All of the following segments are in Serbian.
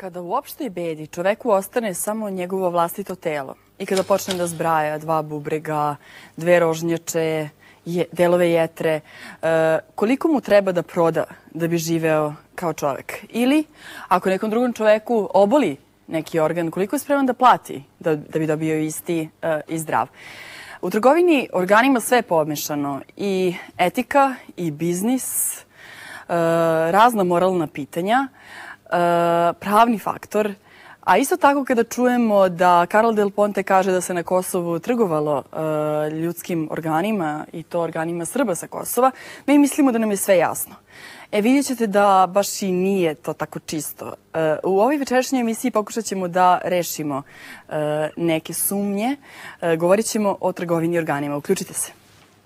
Kada u opštoj bedi čoveku ostane samo njegovo vlastito telo i kada počne da zbraja 2 bubrega, 2 rožnjače, delove jetre, koliko mu treba da proda da bi živeo kao čovek? Ili, ako nekom drugom čoveku oboli neki organ, koliko je spreman da plati da bi dobio isti i zdrav? U trgovini organima sve je pomešano, i etika, i biznis, razna moralna pitanja, pravni faktor, a isto tako kada čujemo da Karla Del Ponte kaže da se na Kosovu trgovalo ljudskim organima, i to organima Srba sa Kosova, mi mislimo da nam je sve jasno. Vidjet ćete da baš i nije to tako čisto. U ovoj večerašnjoj emisiji pokušat ćemo da rešimo neke sumnje. Govorit ćemo o trgovini organima. Uključite se.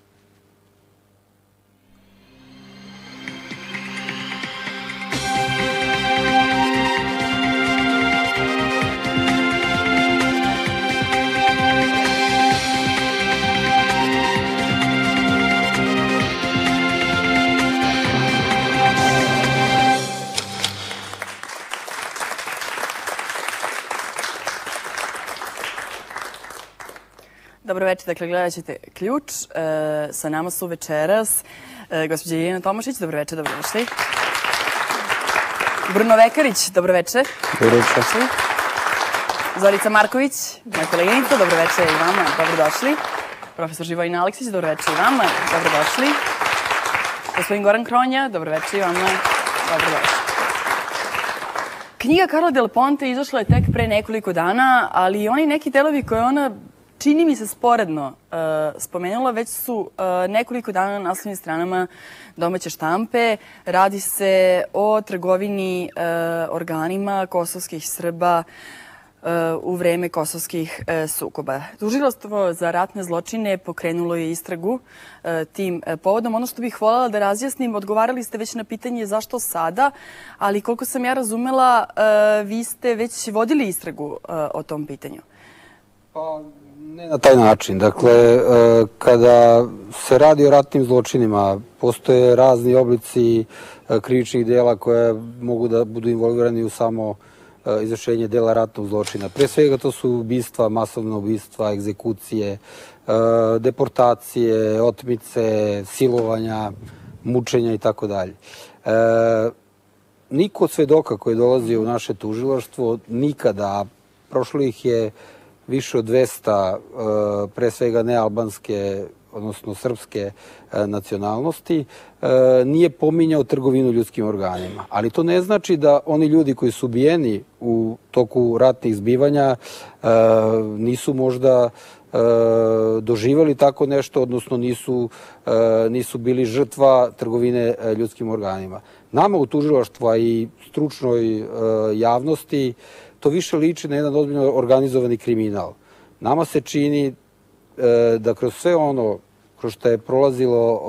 Dobro večer, dakle gledat ćete Ključ. Sa nama su večeras gospođa Ljiljana Tomašić, dobro večer, dobrodošli. Bruno Vekarić, dobro večer. Dobro večer. Zorica Marković, moja koleginica, dobro večer i vama, dobrodošli. Profesor Živojina Aleksić, dobro večer i vama, dobrodošli. Gospodin Goran Kronja, dobro večer i vama, dobrodošli. Knjiga Karla Del Ponte izašla je tek pre nekoliko dana, ali oni neki delovi koje ona, čini mi se, sporedno spomenula, već su nekoliko dana na naslovnim stranama domaće štampe. Radi se o trgovini organima kosovskih Srba u vreme kosovskih sukoba. Tužilaštvo za ratne zločine pokrenulo je istragu tim povodom. Ono što bih voljela da razjasnim, odgovarali ste već na pitanje zašto sada, ali koliko sam ja razumela, vi ste već vodili istragu o tom pitanju. Pa, ne na taj način. Dakle, kada se radi o ratnim zločinima, postoje razni oblici krivičnih dela koje mogu da budu involvirani u samo izvršenje dela ratnog zločina. Pre svega to su ubistva, masovna ubistva, egzekucije, deportacije, otmice, silovanja, mučenja i tako dalje. Niko od svedoka koji dolazi u naše tužilaštvo nikada, prošlo ih je više od 200, pre svega nealbanske, odnosno srpske nacionalnosti, nije pominjao trgovinu ljudskim organima. Ali to ne znači da oni ljudi koji su ubijeni u toku ratnih zbivanja nisu možda doživjeli tako nešto, odnosno nisu bili žrtva trgovine ljudskim organima. Nama u tužilaštvu i stručnoj javnosti to više liči na jedan ozbiljno organizovani kriminal. Nama se čini da kroz sve ono kroz što je prolazilo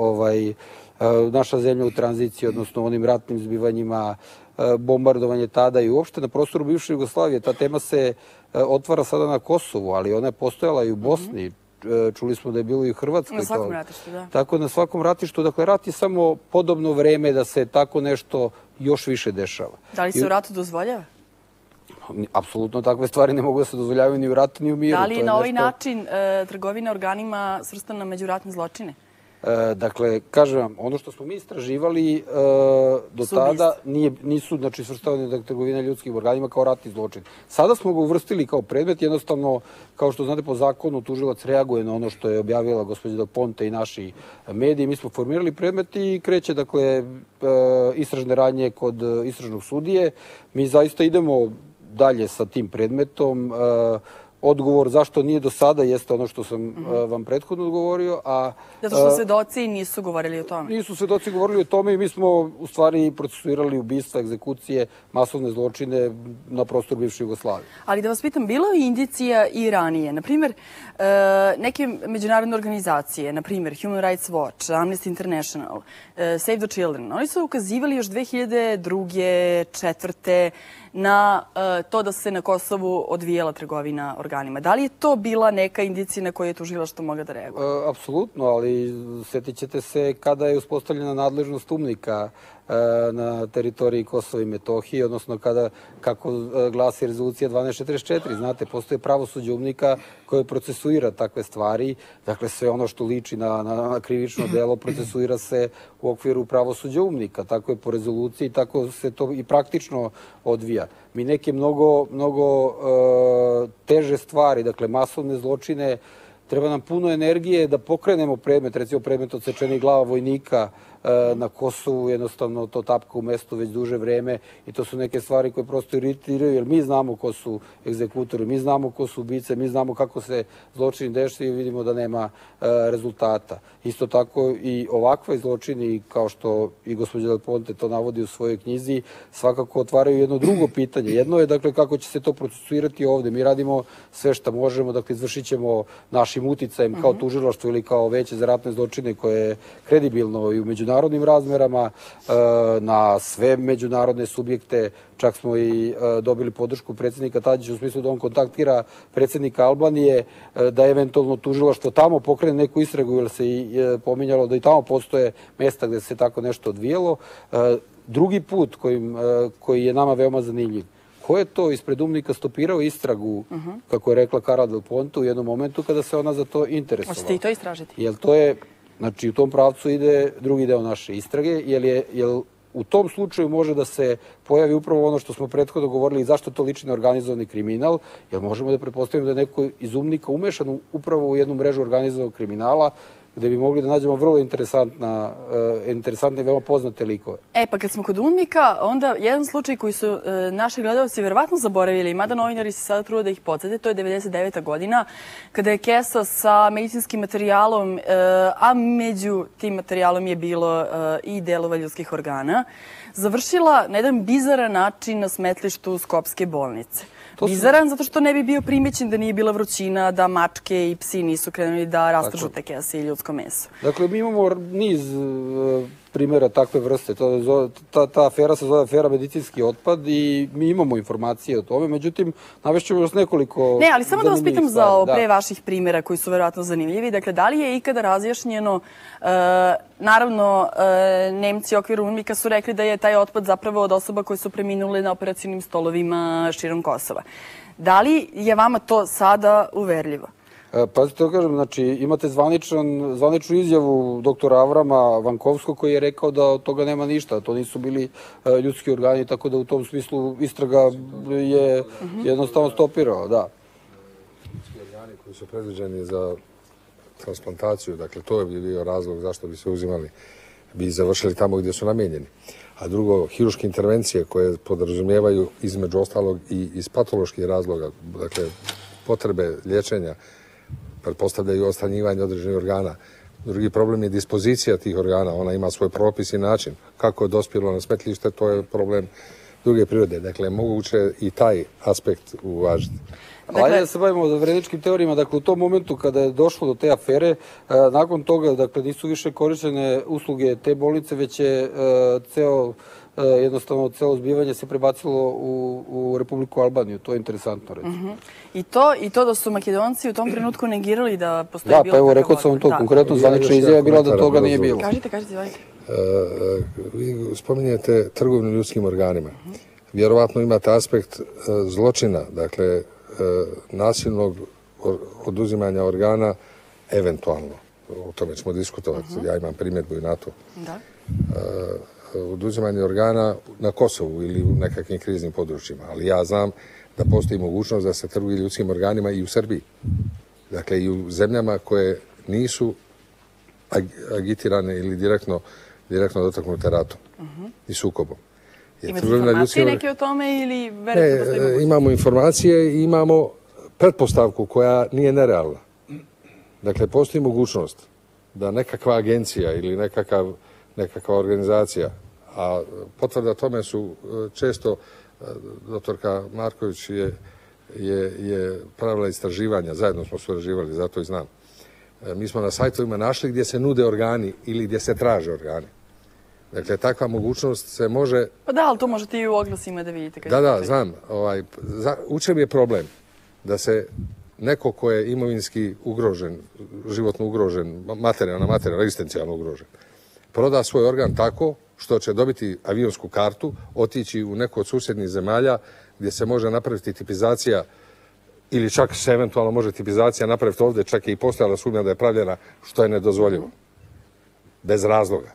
naša zemlja u tranziciji, odnosno onim ratnim zbivanjima, bombardovanje tada i uopšte na prostoru bivše Jugoslavije. Ta tema se otvara sada na Kosovu, ali ona je postojala i u Bosni. Čuli smo da je bilo i u Hrvatskoj. Na svakom ratištu, da. Tako, na svakom ratištu. Dakle, rat je samo podobno vreme da se tako nešto još više dešava. Da li se u ratu dozvoljava? Apsolutno takve stvari ne mogu da se dozvoljavaju ni u ratu ni u miru. Da li je na ovaj način trgovina organima svrstana među ratne zločine? Dakle, kažem vam, ono što smo mi istraživali do tada nisu svrstavane trgovina ljudskim organima kao ratni zločin. Sada smo ga uvrstili kao predmet, jednostavno, kao što znate, po zakonu tužilac reaguje na ono što je objavila gospođa Del Ponte i naši mediji. Mi smo formirali predmet i kreće, dakle, istražne radnje kod istražnog sudije. Mi zaista idemo dalje sa tim predmetom. Odgovor zašto nije do sada jeste ono što sam vam prethodno odgovorio. Zato što svedoci nisu govorili o tome. Nisu svedoci govorili o tome i mi smo u stvari procesuirali ubistva, egzekucije, masovne zločine na prostoru bivše Jugoslavije. Ali da vas pitam, bilo je indicija i ranije? Naprimjer, neke međunarodne organizacije, naprimjer Human Rights Watch, Amnesty International, Save the Children, oni su ukazivali još 2002. 2004. na to da se na Kosovu odvijala trgovina organima. Da li je to bila neka indicija na koju je tužilaštvo mogla da reaguje? Apsolutno, ali sjetit ćete se kada je uspostavljena nadležnost UMNIK-a na teritoriji Kosova i Metohije, odnosno kako glasi rezolucija 1244. Znate, postoje pravosuđe UMNIK-a koje procesuira takve stvari. Dakle, sve ono što liči na krivično delo procesuira se u okviru pravosuđa UMNIK-a. Tako je po rezoluciji, tako se to i praktično odvija. Mi neke mnogo teže stvari, dakle masovne zločine, treba nam puno energije da pokrenemo predmet, recimo predmet odsečenih glava vojnika na Kosovu, jednostavno to tapka u mestu već duže vreme i to su neke stvari koje prosto iritiraju, jer mi znamo ko su egzekutori, mi znamo ko su ubice, mi znamo kako se zločini dešavaju i vidimo da nema rezultata. Isto tako i ovakve zločini, kao što i gospođa Del Ponte to navodi u svojoj knjizi, svakako otvaraju jedno drugo pitanje. Jedno je, dakle, kako će se to procesuirati ovde. Mi radimo sve što možemo, dakle, izvršit ćemo našim uticajem kao tužilaštvo ili kao veće za ratne zločine koje je kredibilno i u međunarodnim razmerama, na sve međunarodne subjekte. Čak smo i dobili podršku predsjednika Tadića u smislu da on kontaktira predsjednika Albanije, da eventualno tužilaštvo tamo pokrene neku istragu, jer se i pominjalo da i tamo postoje mesta gde se tako nešto odvijelo. Drugi put koji je nama veoma zanimljiv, ko je to ispred UMNIK-a stopirao istragu, kako je rekla Carla Del Ponte, u jednom momentu kada se ona za to interesovala. Hoćete i to istražiti? Jer to je, znači u tom pravcu ide drugi deo naše istrage, jer u tom slučaju može da se pojavi upravo ono što smo prethodno govorili, zašto to liči na organizovani kriminal, jer možemo da pretpostavimo da je neko iz UMNIK-a umešan upravo u jednu mrežu organizovanog kriminala, gde bi mogli da nađemo vrlo interesantne i veoma poznate likove. Pa kad smo kod UMNIK-a, onda jedan slučaj koji su naši gledalci verovatno zaboravili, mada novinari se sada trude da ih podsete, to je 99. godina, kada je kesa sa medicinskim materijalom, a među tim materijalom je bilo i delova ljudskih organa, završila na jedan bizaran način na smetlištu Skopske bolnice. Bizaran zato što ne bi bio primećen da nije bila vrućina, da mačke i psi nisu krenuli da rastražu te kese i ljudsko meso. Dakle, mi imamo niz primjera takve vrste. Ta afera se zove afera medicinski otpad i mi imamo informacije o tome, međutim, navešćemo još nekoliko... Ne, ali samo da vas pitam za pre vaših primjera koji su verovatno zanimljivi. Dakle, da li je ikada razjašnjeno, naravno, Nemci u okviru UMNIK-a su rekli da je taj otpad zapravo od osoba koje su preminule na operacijnim stolovima širom Kosova. Da li je vama to sada uverljivo? Pazite, to kažem, znači imate zvaničnu izjavu doktora Avrama Vankovskog koji je rekao da od toga nema ništa, to nisu bili ljudski organi, tako da u tom smislu istraga je jednostavno stopirao, da. Ljudski organi koji su predviđeni za transplantaciju, dakle to je bio razlog zašto bi se uzimali, bi završili tamo gdje su namijenjeni. A drugo, hiruške intervencije koje podrazumijevaju između ostalog i iz patoloških razloga, dakle potrebe liječenja, pretpostavljaju odstranjivanje određenih organa. Drugi problem je dispozicija tih organa. Ona ima svoj propis i način. Kako je dospjelo na smetlište, to je problem druge prirode. Dakle, moguće i taj aspekt uvažiti. Ajde da se bavimo vredničkim teorijama. Dakle, u tom momentu kada je došlo do te afere, nakon toga, dakle, nisu više korištene usluge te bolnice, već je jednostavno celo zbivanje se prebacilo u Republiku Albaniju. To je interesantno reći. I to da su Makedonci u tom trenutku negirali da postoji bilo... Da, pa evo, rekao sam vam to, konkretno zvanična izjava je bila da toga nije bilo. Kažite. Vi spominjete trgovinu ljudskim organima. Vjerovatno imate aspekt zločina, dakle, nasilnog oduzimanja organa, eventualno. O tome ćemo diskutovati. Ja imam primjedbu i na to. Da. Oduzimanje organa na Kosovu ili u nekakvim kriznim područjima. Ali ja znam da postoji mogućnost da se trguje ljudskim organima i u Srbiji. Dakle, i u zemljama koje nisu agitirane ili direktno dotaknute ratom i sukobom. Imate informacije neke o tome ili verujete da postoji mogućnost? Imamo informacije i imamo pretpostavku koja nije nerealna. Dakle, postoji mogućnost da nekakva agencija ili nekakva organizacija, a potvrda tome su često, doktorka Marković je pravila istraživanja, zajedno smo surađivali, zato i znam. Mi smo na sajtovima našli gdje se nude organi ili gdje se traže organi. Dakle, takva mogućnost se može... Pa da, ali to možete i u oglasima da vidite. Da, znam. U čem je problem? Da se neko ko je imovinski ugrožen, životno ugrožen, materijalno, egzistencijalno ugrožen, proda svoj organ tako što će dobiti avionsku kartu, otići u neku od susjednih zemalja gdje se može napraviti tipizacija ili čak se eventualno može tipizacija napraviti ovdje, čak je i postojala sumnja da je pravljena, što je nedozvoljivo. Bez razloga.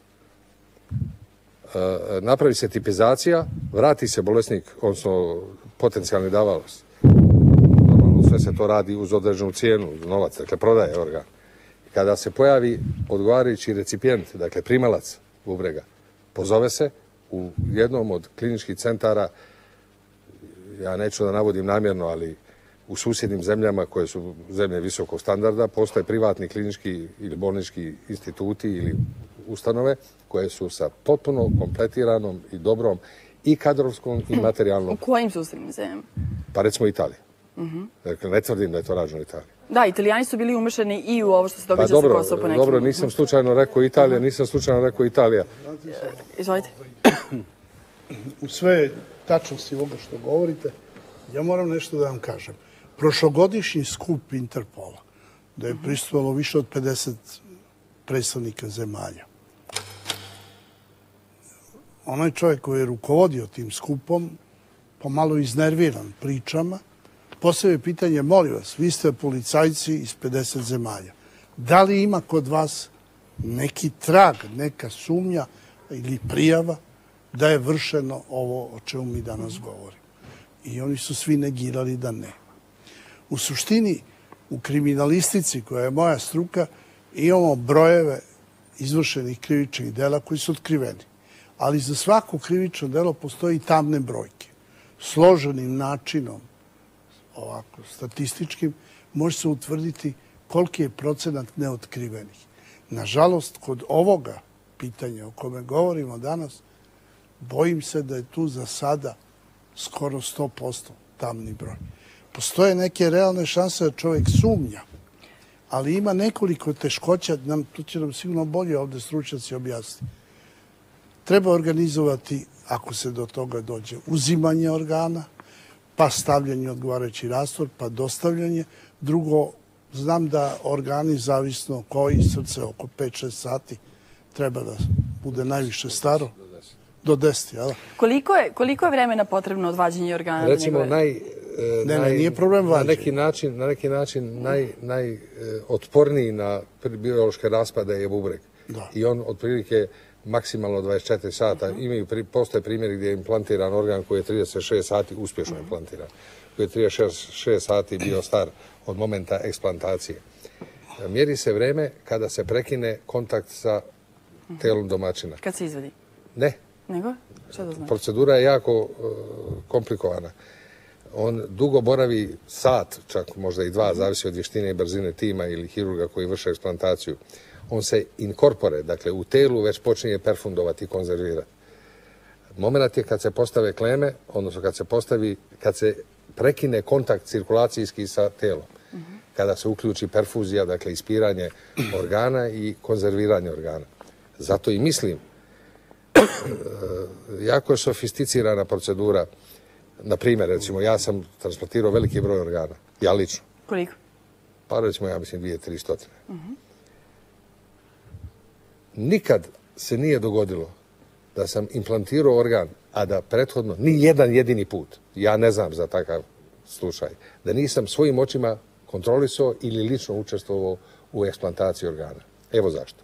Napravi se tipizacija, vrati se bolesnik, odnosno potencijalni davalac. Normalno sve se to radi uz određenu cijenu, uz novac, dakle prodaje organ. Kada se pojavi odgovarajući recipijent, dakle primalac bubrega, pozove se u jednom od kliničkih centara, ja neću da navodim namjerno, ali u susjednim zemljama koje su zemlje visokog standarda, postoje privatni klinički ili bolnički instituti ili ustanove koje su sa potpuno kompletiranom i dobrom i kadrovskom i materijalnom. U kojim susjednim zemljama? Pa recimo Italija. Dakle, ne tvrdim da je to rađeno u Italiji. Da, Italijani su bili umešani i u ovo što se događa sa Kosovo po nekim. Dobro, nisam slučajno rekao Italija, nisam slučajno rekao Italija. Izvolite. U sve tačnosti ovoga što govorite, ja moram nešto da vam kažem. Prošlogodišnji skup Interpola, da je prisustvovalo više od 50 predstavnika zemalja. Onaj čovjek koji je rukovodio tim skupom, pomalo iznerviran pričama, postavio pitanje, molim vas, vi ste policajci iz 50 zemalja. Da li ima kod vas neki trag, neka sumnja ili prijava da je vršeno ovo o čemu mi danas govorimo? I oni su svi negirali da ne. U suštini, u kriminalistici, koja je moja struka, imamo brojeve izvršenih krivičnih dela koji su otkriveni. Ali za svako krivično delo postoji tamne brojke. Složenim načinom, ovako, statističkim, može se utvrditi koliki je procenat neotkrivenih. Nažalost, kod ovoga pitanja o kome govorimo danas, bojim se da je tu za sada skoro 100% tamni broj. Postoje neke realne šanse da čovjek sumnja, ali ima nekoliko teškoća, tu će nam sigurno bolje ovdje stručnjaci objasniti. Treba organizovati, ako se do toga dođe, uzimanje organa, pa stavljanje odgovarajući rastvor, pa dostavljanje. Drugo, znam da organi, zavisno koji srce, oko 5-6 sati, treba da bude najviše staro. Do 10, jel? Koliko je vremena potrebno odvađenje organa? Recimo, nije problem vađenje. Na neki način najotporniji na biološke raspade je bubreg. I on otprilike maksimalno 24 sata. Postoje primjeri gdje je implantiran organ koji je 36 sati uspješno implantiran. Koji je 36 sati bio star od momenta eksplantacije. Mjeri se vreme kada se prekine kontakt sa telom domaćina. Kad se izvadi? Ne. Nego? Šta da znam? Procedura je jako komplikovana. On dugo boravi sat, čak možda i 2, zavisi od vještine i brzine tima ili hirurga koji vrše eksplantaciju. On se inkorpore, dakle u telu već počinje perfundovati i konzervirati. Moment je kad se postave kleme, odnosno kad se prekine kontakt cirkulacijski sa telom. Kada se uključi perfuzija, dakle ispiranje organa i konzerviranje organa. Zato i mislim, jako je sofisticirana procedura. Na primjer, recimo, ja sam transplantirao veliki broj organa. Ja lično. Koliko? Pa recimo, ja mislim 200-300. Nikad se nije dogodilo da sam implantirao organ, a da prethodno, ni jedan jedini put, ja ne znam za takav slučaj, da nisam svojim očima kontrolisao ili lično učestvovao u eksplantaciji organa. Evo zašto.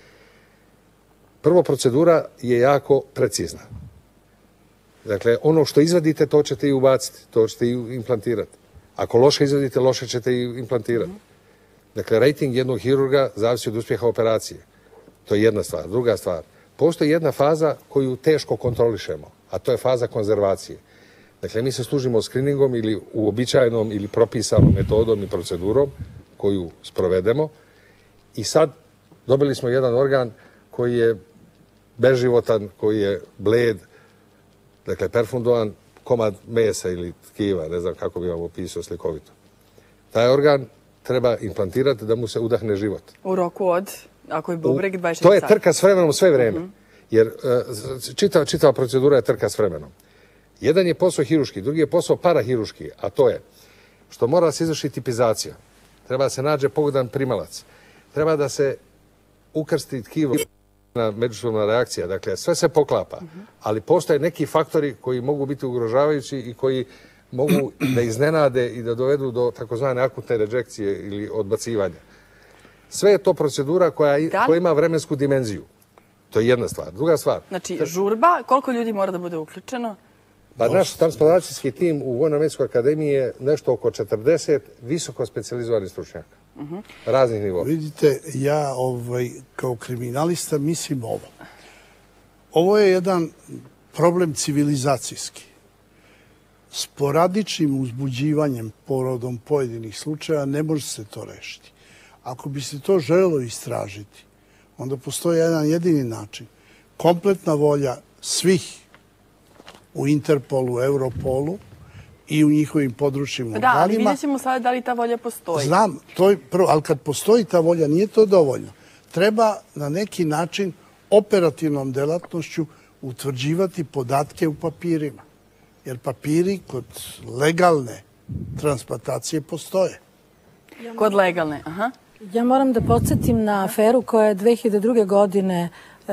Prvo, procedura je jako precizna. Dakle, ono što izvadite, to ćete i ubaciti, to ćete i implantirati. Ako loše izvadite, loše ćete i implantirati. Dakle, rating jednog hirurga zavisi od uspjeha operacije. To je jedna stvar. Druga stvar, postoji jedna faza koju teško kontrolišemo, a to je faza konzervacije. Dakle, mi se služimo screeningom ili uobičajenom ili propisanom metodom i procedurom koju sprovedemo i sad dobili smo jedan organ koji je beživotan, koji je bled, dakle perfundovan, komad mesa ili tkiva, ne znam kako bi vam opisao slikovito. Taj organ treba implantirati da mu se udahne život. U roku od, ako je bubreg, 26 sati. To je trka s vremenom sve vreme. Jer čitava procedura je trka s vremenom. Jedan je posao hiruški, drugi je posao parahiruški, a to je što mora da se izvrši tipizacija. Treba da se nađe pogodan primalac. Treba da se ukrsti tkivo međusobna reakcija. Dakle, sve se poklapa, ali postoje neki faktori koji mogu biti ugrožavajući i koji mogu da iznenade i da dovedu do takozvane akutne rejekcije ili odbacivanja. Sve je to procedura koja ima vremensku dimenziju. To je jedna stvar. Druga stvar. Znači, žurba, koliko ljudi mora da bude uključeno? Pa naš transplantacijski tim u Vojno-medicinskoj akademiji je nešto oko 40 visoko specijalizovanih stručnjaka. Raznih nivoa. Vidite, ja kao kriminalista mislim ovo. Ovo je jedan problem civilizacijski. Sporadičnim uzbuđivanjem povodom pojedinih slučaja ne može se to rešiti. Ako bi se to želelo istražiti, onda postoji jedan jedini način. Kompletna volja svih u Interpolu, Europolu i u njihovim područnim organima. Da, ali vidjet ćemo sada da li ta volja postoji. Znam, to je prvo, ali kad postoji ta volja, nije to dovoljno. Treba na neki način operativnom delatnošću utvrđivati podatke u papirima. Jer papiri kod legalne transplantacije postoje. Kod legalne, aha. Ja moram da podsjetim na aferu koja je 2002. godine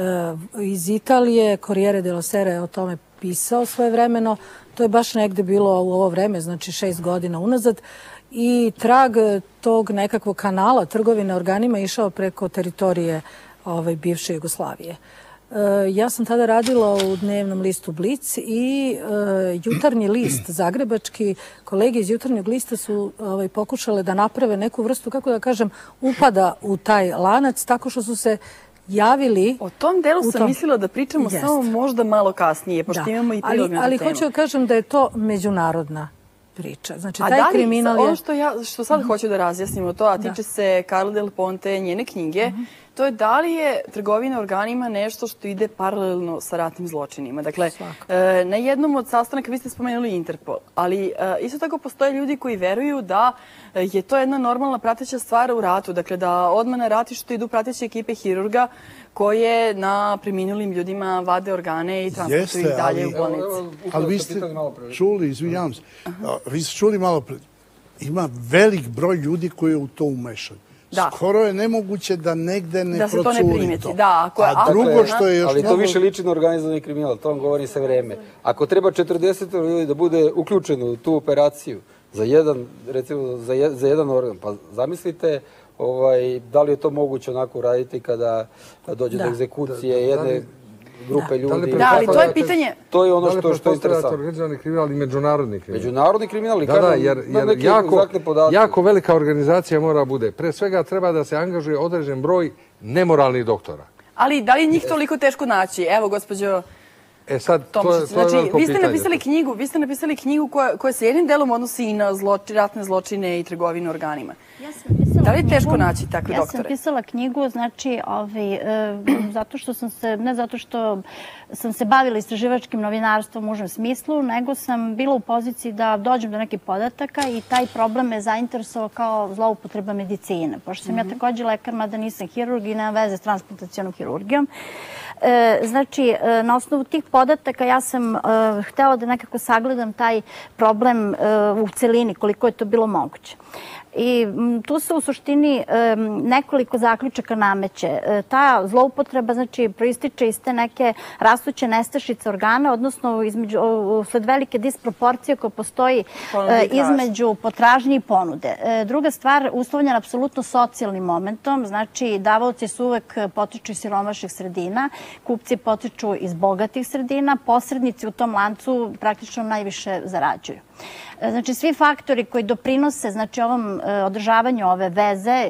iz Italije, Corriere dello Sera je o tome pisao svojevremeno. To je baš negde bilo u ovo vreme, znači 6 godina unazad. I trag tog nekakvog kanala trgovine organima išao preko teritorije bivše Jugoslavije. Ja sam tada radila u dnevnom listu Blic i jutarnji list zagrebački, kolege iz jutarnjeg lista su pokušale da naprave neku vrstu, kako da kažem, upada u taj lanac, tako što su se javili... O tom delu sam mislila da pričamo samo možda malo kasnije, pošto imamo i prilog na ali temu. hoću da kažem da je to međunarodna priča. Znači, taj kriminal je... Ono što sad hoću da razjasnimo to, a tiče se Carla Del Ponte, njene knjige, to je da li je trgovina organima nešto što ide paralelno sa ratnim zločinima. Dakle, na jednom od sastanaka vi ste spomenuli Interpol, ali isto tako postoje ljudi koji veruju da je to jedna normalna prateća stvar u ratu. Dakle, da odmah na ratištu idu prateće ekipe hirurga koje na preminulim ljudima vade organe i transportuju ih dalje u bolnici. Ali vi ste čuli, izvinjavam se, vi ste čuli malo pre, ima velik broj ljudi koji je u to umešan. Skoro je nemoguće da negde ne procuri to. Da se to ne primeti, da. A drugo što je još... Ali to više liči na organizovani kriminal, to vam govori sve vreme. Ako treba 40 ljudi da bude uključeno u tu operaciju za jedan, recimo, za jedan organ, pa zamislite da li je to moguće onako raditi kada dođe do egzekucije jedne grupe ljudi. Da, ali to je pitanje... To je ono što je interesantno. Da li organizovani kriminal i međunarodni kriminal? Međunarodni kriminal i kada jako velika organizacija mora bude. Pre svega treba da se angažuje određen broj nemoralnih doktora. Ali da li je njih toliko teško naći? Evo, gospođo Tomčić, znači, vi ste napisali knjigu koja se jednim delom odnosi i na ratne zločine i trgovinu organima. Da li je teško naći takve doktore? Ja sam pisala knjigu, znači, zato što sam se, ne zato što sam se bavila istraživačkim novinarstvom u užem smislu, nego sam bila u poziciji da dođem do nekih podataka i taj problem me zainteresovao kao zloupotreba medicine. Pošto sam ja također lekar, mada nisam hirurg i nemam veze s transplantacionom hirurgijom. Znači, na osnovu tih podataka ja sam htjela da nekako sagledam taj problem u celini, koliko je to bilo moguće. I tu se u suštini nekoliko zaključaka nameće. Ta zloupotreba, znači, proističe iz te neke rastuće nestašice organa, odnosno sled velike disproporcije koja postoji između potražnje i ponude. Druga stvar, uslovljena apsolutno socijalnim momentom, znači, davaoci su uvek potiču iz siromašnih sredina, kupci potiču iz bogatih sredina, posrednici u tom lancu praktično najviše zarađuju. Znači, svi faktori koji doprinose ovom održavanju ove veze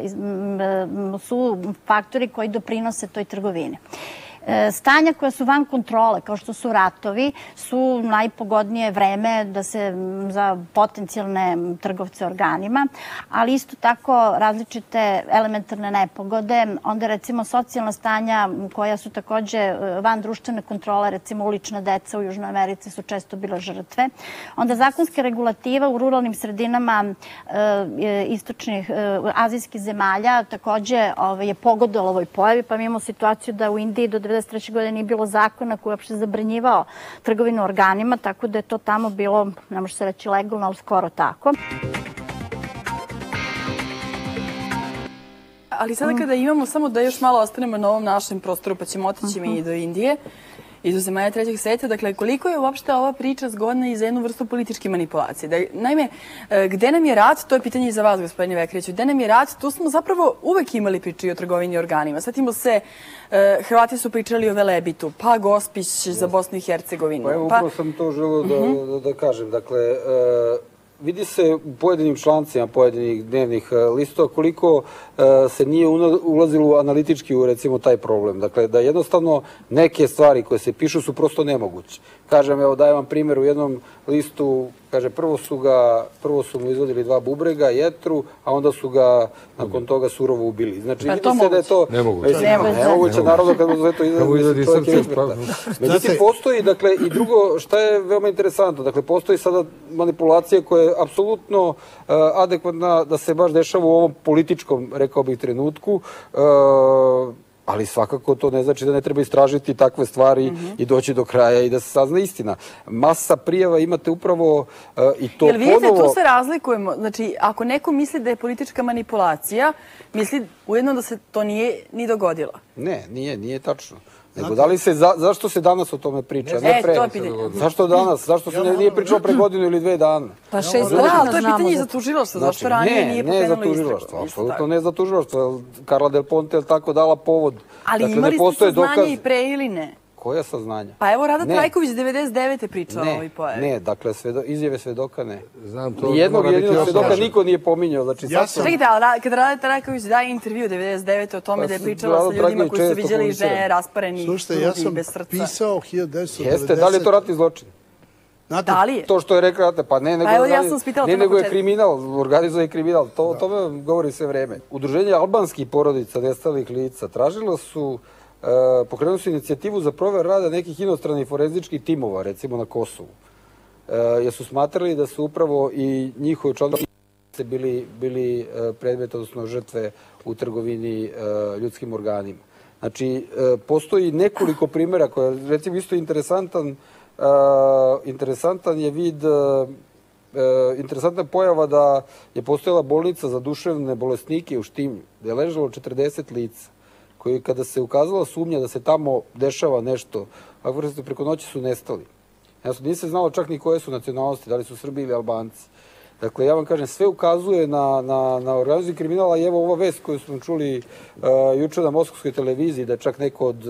su faktori koji doprinose toj trgovini. Stanja koja su van kontrole, kao što su ratovi, su najpogodnije vreme da se za potencijalne trgovce organima, ali isto tako različite elementarne nepogode, onda recimo socijalna stanja koja su također van društvene kontrole, recimo ulična deca u Južnoj Americi su često bila žrtve. Onda zakonska regulativa u ruralnim sredinama istočnih azijskih zemalja također je pogodila ovoj pojavi, pa mi imamo situaciju da u Indiji do 1993. godine nije bilo zakona koji je uopšte zabranjivao trgovinu organima, tako da je to tamo bilo, ne može se reći legalno, ali skoro tako. Ali sada kada imamo, samo da još malo ostanemo na ovom našem prostoru, pa ćemo otići mi i do Indije i do zemalja trećeg sveta. Dakle, koliko je uopšte ova priča zgodna i za jednu vrstu političke manipulacije? Naime, gde nam je rat, to je pitanje i za vas, gospodine Vekriću, gde nam je rat, tu smo zapravo uvek imali priče o trgovini organima. Sjetimo se, Hrvati su pričali o Velebitu, pa Gospić za Bosnu i Hercegovinu. Pa evo, upravo sam to želeo da kažem. Dakle, vidi se u pojedinim člancima pojedinih dnevnih listova koliko se nije ulazilo analitički u, recimo, taj problem. Dakle, da jednostavno neke stvari koje se pišu su prosto nemoguće. Kažem, evo, dajem vam primjer u jednom listu, kaže, prvo su mu izvodili 2 bubrega, jetru, a onda su ga nakon toga surovo ubili. Znači, vidi se da je to... Nemoguće. Nemoguće, naravno, kad mu sve to izvodi čovjek je usmrta. Međutim, postoji, dakle, i drugo, šta je veoma interesantno, dakle, postoji sada manipulacija koja je apsolutno adekvatna da se baš dešava u ovom političkom, rekao bih, trenutku, ali svakako to ne znači da ne treba istražiti takve stvari i doći do kraja i da se sazna istina. Masa prijava imate upravo i to ponovo... Jel vidite, tu se razlikujemo. Znači, ako neko misli da je politička manipulacija, misli ujedno da se to nije ni dogodilo. Ne, nije tačno. Nego da li se, zašto se danas o tome priča? Ne pre. To je pitanje. Zašto danas? Zašto se nije pričao pre godinu ili 2 dana? Pa 6 godina ali to je pitanje i za tužilaštvo. Zašto ranije nije pokrenulo istragu? Ne za tužilaštvo, apsolutno ne za tužilaštvo. Karla Del Ponte je tako dala povod. Ali imali ste saznanje i pre ili ne? Koja saznanja? Pa evo Rada Trajković 99. pričao o ovoj pojavi. Ne, dakle, izjave svedoka ne. Znam to. Nijednog jedinog svedoka niko nije pominjao. Čekajte, ali kada Rada Trajković daje intervju 99. o tome da je pričala sa ljudima koji su viđali žene raspareni ljudi bez srca. Slušajte, ja sam pisao 1990... Jeste, da li je to ratni zločin? Da li je? To što je rekao, pa ne, nego je kriminal, organizuje kriminal. To o tome govori sve vreme. Udruženje albanskih porodica nestalih lica tražilo su pokrenuli su inicijativu za prover rada nekih inostranih forenzičkih timova, recimo na Kosovu. Jer su smatrali da su upravo i njihovi članovi bili predmet, odnosno žrtve u trgovini ljudskim organima. Znači, postoji nekoliko primjera koja, recimo, isto interesantan je vid, interesantna pojava da je postojala bolnica za duševne bolesnike u Štimlju, gde je ležalo 40 lica, koji kada se ukazala sumnja da se tamo dešava nešto, preko noći su nestali. Nije se znalo čak ni koje su nacionalnosti, da li su Srbi ili Albanci. Dakle, ja vam kažem, sve ukazuje na organizovani kriminal, a evo ova vest koju smo čuli juče na Moskovskoj televiziji, da je čak neko od,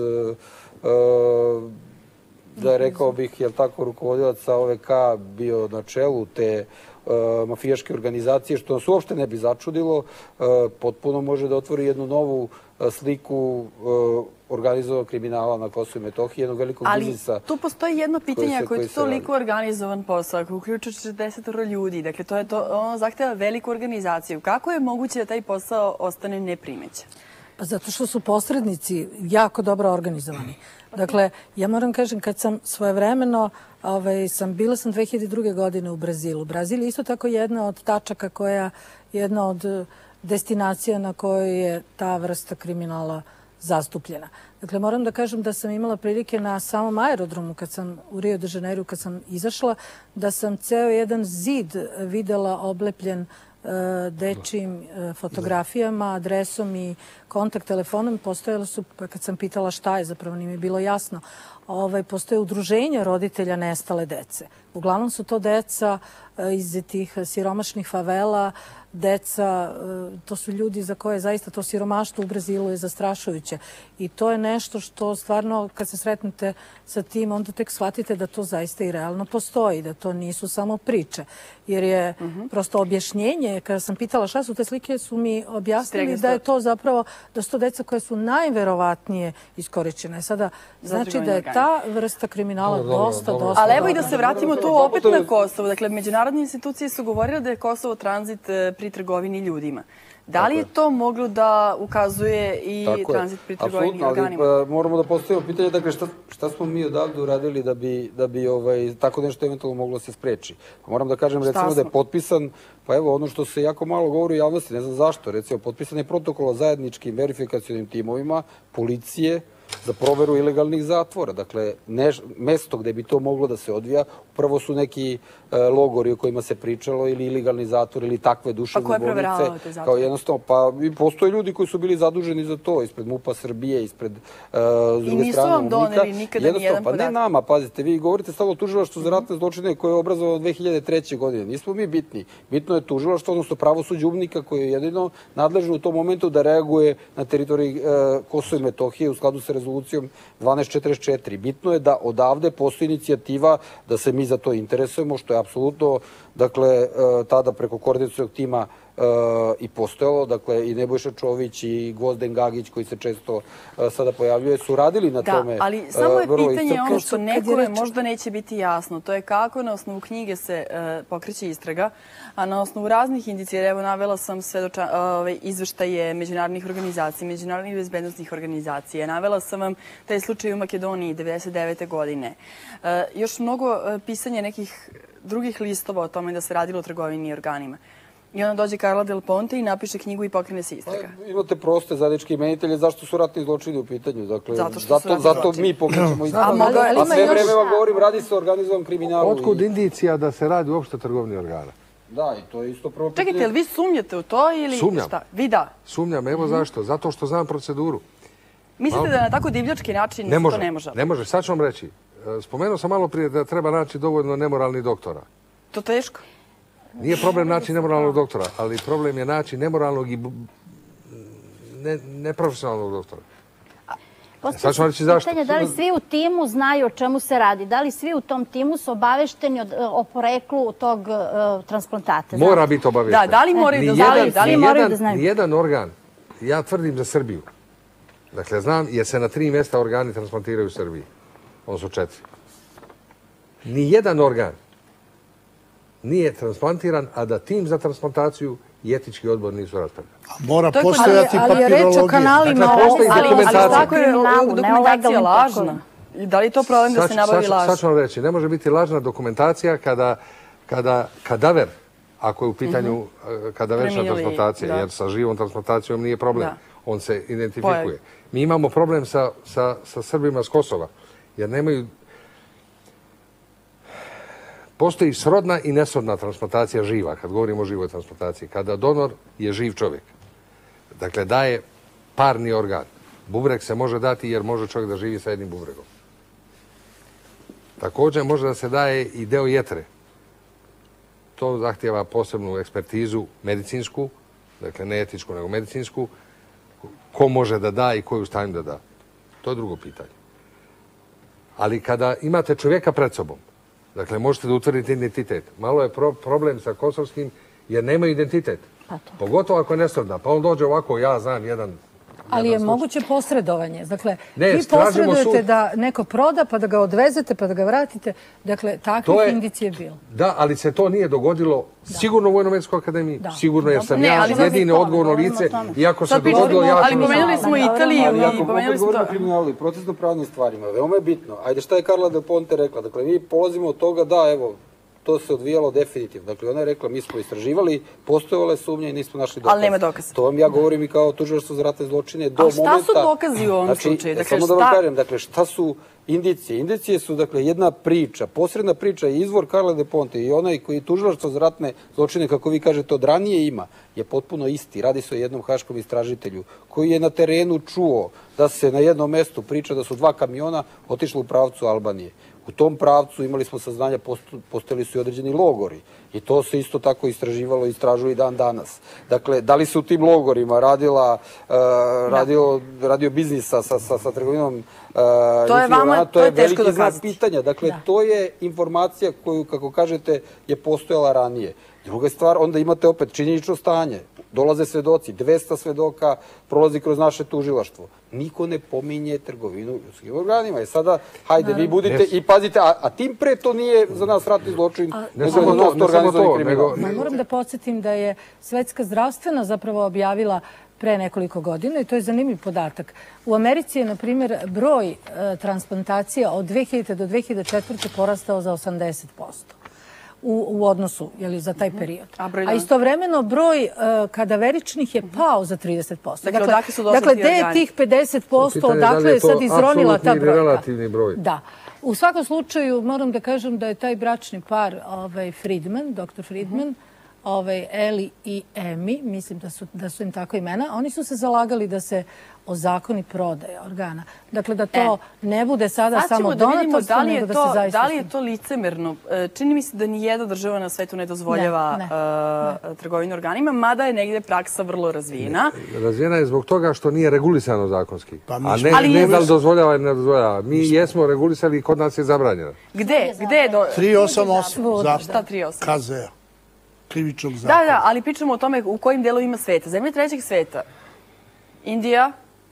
da je rekao bih, jel tako, rukovodilac OVK bio na čelu te mafijaške organizacije, što nas uopšte ne bi začudilo, potpuno može da otvori jednu novu sliku organizovanog kriminala na Kosovu i Metohiji, jednog velikog biznisa. Ali tu postoji jedno pitanje, ako je to toliko organizovan posao, ako uključuje 40 ljudi, dakle ono zahteva veliku organizaciju. Kako je moguće da taj posao ostane neprimećen? Pa zato što su posrednici jako dobro organizovani. Dakle, ja moram kažem, kad sam svojevremeno, bila sam 2002. godine u Brazilu. Brazil je isto tako jedna od tačaka jedna od destinacija na kojoj je ta vrsta kriminala zastupljena. Dakle, moram da kažem da sam imala prilike na samom aerodromu, kad sam u Rio de Janeiro, kad sam izašla, da sam ceo jedan zid videla oblepljen dečijim fotografijama, adresom i kontakt telefonom. Postojalo su, kad sam pitala šta je, zapravo nije mi bilo jasno, postoje udruženja roditelja nestale dece. Uglavnom su to deca iz tih siromašnih favela, deca, to su ljudi za koje zaista to siromaštvo u Brazilu je zastrašujuće. I to je nešto što stvarno, kad se sretnete sa tim, onda tek shvatite da to zaista i realno postoji, da to nisu samo priče. Jer je prosto objašnjenje, kada sam pitala šta su te slike, su mi objasnili da je to zapravo, da su to deca koje su najverovatnije iskorišćene. Sada, znači da je ta vrsta kriminala dosta... Ali evo i da se vratimo tu opet na Kosovo. Dakle, međunarodne institucije su govorile da je Kosovo tranzit pri trgovini ljudima. Da li je to moglo da ukazuje i tranzit pri trgovini organima? Ali moramo da postavimo pitanje, dakle, šta smo mi odavde uradili da bi tako nešto eventualno moglo se spreči? Moram da kažem, recimo, da je potpisan, pa evo, ono što se jako malo govori u javnosti, ne znam zašto, recimo, potpisan je protokol o zajedničkim verifikacionim timovima, policije, za proveru ilegalnih zatvora. Dakle, mesto gde bi to moglo da se odvija, upravo su neki logori o kojima se pričalo ili ilegalni zatvor ili takve duševne bolnice. Pa ko je proveravao te zatvore? Kao jednostavno, pa postoje ljudi koji su bili zaduženi za to, ispred MUP-a Srbije, ispred s druge strane UNMIK-a. I nisu vam doneli nikada nijedan podatak? Pa ne nama, pazite, vi govorite stalno o tužilaštvu za ratne zločine koje je obrazovano 2003. godine. Nismo mi bitni. Bitno je tužilaštvo, odnosno pravosuđe UNMIK-a koje je jedino nadležno u tom momentu da reaguje na teritoriji Kosova i Metohije u skladu sa rezolucijom 1244. Bitno je da odavde postoji inicijativa da se mi za to interesujemo, što je apsolutno, dakle, tada preko koordinacionog tima i postojalo, dakle, i Nebojša Čović i Gvozden Gagić, koji se često sada pojavljuje, su radili na tome. Da, ali samo je pitanje ono što nekome možda neće biti jasno. To je kako na osnovu knjige se pokreće istraga, a na osnovu raznih indicija, evo navela sam izveštaje međunarodnih organizacija, međunarodnih bezbednostnih organizacija, navela sam vam taj slučaj u Makedoniji 1999. godine. Još mnogo pisanja nekih drugih listova o tome da se radilo o trgovini i organima. I onda dođe Carla Del Ponte i napiše knjigu i pokrene se istraga. Imate proste zajedničke imenitelje, zašto su ratni zločini u pitanju? Dakle, zato mi pokrećemo istragu. A sve vreme vam govorim, radi se o organizovanom kriminalu. Otkud indicija da se radi uopšte o trgovini organa? Da, i to je isto prvo pitanje. Čekajte, jel vi sumnjate u to ili šta? Vi da. Sumnjam, evo zašto. Zato što znam proceduru. Mislite da na tako divljački način to ne može? Ne može, sad ću vam reći. Spomenuo sam malo prije da treba naći dovoljno nemoralnih doktora. To teško? Nije problem naći nemoralnog doktora, ali problem je naći nemoralnog i neprofesionalnog doktora. Postavljam se pitanje da li svi u timu znaju o čemu se radi? Da li svi u tom timu su obavešteni o poreklu tog transplantata? Mora biti obavešteni. Da li moraju da znaju? Nijedan organ, ja tvrdim za Srbiju, dakle znam jer se na 3 mjesta organi transplantiraju u Srbiji, ono su 4. Nijedan organ nije transplantiran, a da tim za transplantaciju i etički odbor nisu raspravljali. Mora postojati papirologija. Ali je reč o kanalima, ali tako je dokumentacija lažna. Da li je to problem da se nabavi laž? Sad ću vam reći, ne može biti lažna dokumentacija kada kadaver, ako je u pitanju kadaverčna transplantacija, jer sa živom transplantacijom nije problem. On se identifikuje. Mi imamo problem sa Srbima s Kosova, jer nemaju... Postoji srodna i nesrodna transplantacija živa, kad govorimo o živoj transplantaciji. Kada donor je živ čovjek, dakle daje parni organ. Bubreg se može dati jer može čovjek da živi sa jednim bubregom. Također može da se daje i deo jetre. To zahtjeva posebnu ekspertizu medicinsku, dakle ne etičku nego medicinsku, ko može da da i ko je u stanju da da. To je drugo pitanje. Ali kada imate čovjeka pred sobom, dakle, možete da utvrdite identitet. Malo je problem sa kosovskim jer nemaju identitet. Pogotovo ako je nesrodna. Pa on dođe ovako, ja znam jedan... Ali je moguće posredovanje. Dakle, vi posredujete da neko proda, pa da ga odvezete, pa da ga vratite. Dakle, takvih indicija je bilo. Da, ali se to nije dogodilo sigurno u Vojno-medicinskoj akademiji. Sigurno jer sam ja jedino odgovorno lice. Iako se dogodilo jako... Ali pomenuli smo Italiju i pomenuli smo... kriminalu i procesno-pravnim stvarima. Veoma je bitno. Ajde, šta je Carla Del Ponte rekla? Dakle, mi polazimo od toga da, evo, to se odvijalo definitivno. Dakle, ona je rekla, mi smo istraživali, postojale sumnje i nismo našli dokaze. Ali nema dokaza. To vam ja govorim i kao tužilaštvo za ratne zločine do momenta... A šta su dokazi u ovom slučaju? Znači, samo da vam kažem, dakle, šta su indicije? Indicije su, dakle, jedna priča, posredna priča i izvor Carla Del Ponte i onaj koji tužilaštvo za ratne zločine, kako vi kažete, od ranije ima, je potpuno isti. Radi se o jednom haškom istražitelju koji je na terenu čuo da se na jednom mestu priča da su 2 kamiona otišli u pravcu Albanije. U tom pravcu imali smo saznanja, postojali su i određeni logori. I to se isto tako istraživalo i istražuje i dan danas. Dakle, da li se u tim logorima radio biznis sa trgovinom to je veliki znak pitanja. Dakle, to je informacija koju, kako kažete, je postojala ranije. Druga stvar, onda imate opet činjenično stanje. Dolaze svedoci, 200 svedoka prolazi kroz naše tužilaštvo. Niko ne pominje trgovinu ljudskim organima. I sada, hajde, vi budite i pazite, a tim pre to nije za nas ratni zločin, ne samo to, nego... Moram da podsjetim da je Svetska zdravstvena zapravo objavila pre nekoliko godina i to je zanimljiv podatak. U Americi je, na primjer, broj transplantacija od 2000. do 2004. porastao za 80%. u odnosu za taj period. A istovremeno broj kadaveričnih je pao za 30%. Dakle, odakle su došli ti organi? Gde je tih 50%, odakle je sad izronila ta brojka? Relativni broj. Da. U svakom slučaju moram da kažem da je taj bračni par Friedman, dr. Friedman, Eli i Emi, mislim da su im tako imena, oni su se zalagali da se ozakoni prodaja organa. Dakle, da to ne bude sada samo donatorstvo, nego da se zaista... Da li je to licemerno? Čini mi se da ni jedna država na svetu ne dozvoljava trgovinu organima, mada je negde praksa vrlo razvijena. Razvijena je zbog toga što nije regulisano zakonski. A ne da li dozvoljava ili ne dozvoljava. Mi jesmo regulisali i kod nas je zabranjeno. Gde? 388 Šta 388? KZ-a. Krivičnog zakona. Da, ali pričamo o tome u kojim delovima sveta. Zemlje trećeg sveta. Indija,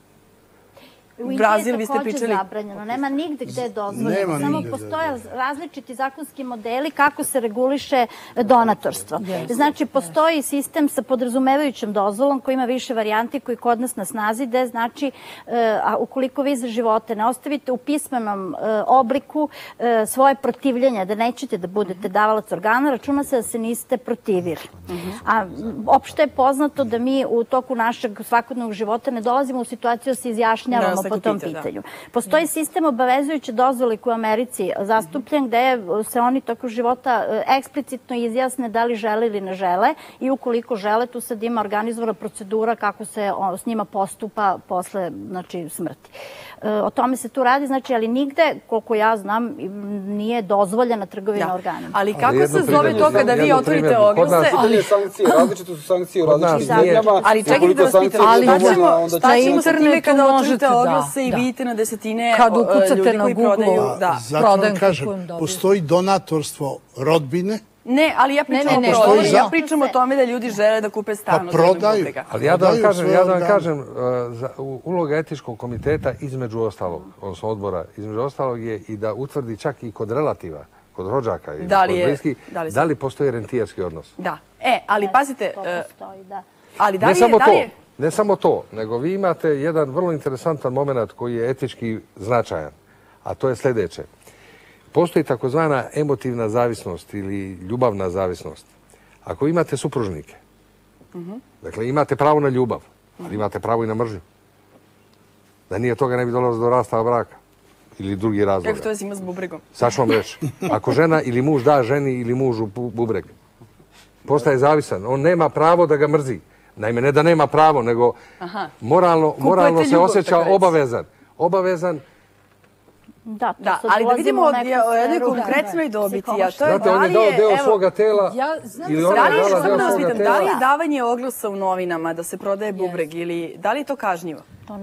Brazil, vi ste pričali... U Indiji je također zabranjeno. Nema nigde gde je dozvoljeno. Samo postoje različiti zakonski modeli kako se reguliše donatorstvo. Znači, postoji sistem sa podrazumevajućom dozvolom koji ima više varijanti koji kod nas na snazi, gde znači, ukoliko vi za živote ne ostavite u pismenom obliku svoje protivljenja, da nećete da budete davalac organa, računa se da se niste protivili. A opšte je poznato da mi u toku našeg svakodnevnog života ne dolazimo u situaciju da se izjašnjavamo po tom pitanju. Postoji sistem obavezujuće dozvole koji u Americi zastupljen gde se oni tokom života eksplicitno izjasne da li žele ili ne žele i ukoliko žele tu sad ima organizovana procedura kako se s njima postupa posle smrti. O tome se tu radi, ali nigde, koliko ja znam, nije dozvoljena trgovina organima. Ali kako se zove to kada vi otvorite oglase? Različite su sankcije u različitim zemljama. Ali čekajte da vas pitam, šta ćemo sa time kada otvorite oglase i vidite na desetine ljudi koji prodaju? Zato vam kažem, postoji donatorstvo rodbine. Ne, ali ja pričam o tome da ljudi žele da kupe stan. Pa prodaju. Ali ja da vam kažem, uloga etičkog komiteta između ostalog, odnosno odbora, između ostalog je i da utvrdi čak i kod relativa, kod rođaka ili kod bliskih, da li postoji rentijerski odnos. Da. Ali pazite... Ne samo to, nego vi imate jedan vrlo interesantan moment koji je etički značajan, a to je sljedeće. Postoji takozvana emotivna zavisnost ili ljubavna zavisnost. Ako imate supružnike, dakle imate pravo na ljubav, ali imate pravo i na mržnju. Da nije toga ne bi dolazilo do rastava braka ili drugi razloga. Kako to je zima s bubregom? Sad ću vam reći. Ako žena ili muž da ženi ili mužu bubreg, postaje zavisan. On nema pravo da ga mrzi. Naime, ne da nema pravo, nego moralno se osjeća obavezan. Da, ali da vidimo o jednoj konkretnoj dobiti, a to je da li je... Znate, on je dao deo svoga tela ili ona je dala deo svoga tela. Da li je davanje oglasa u novinama da se prodaje bubreg ili da li je to kažnjivo?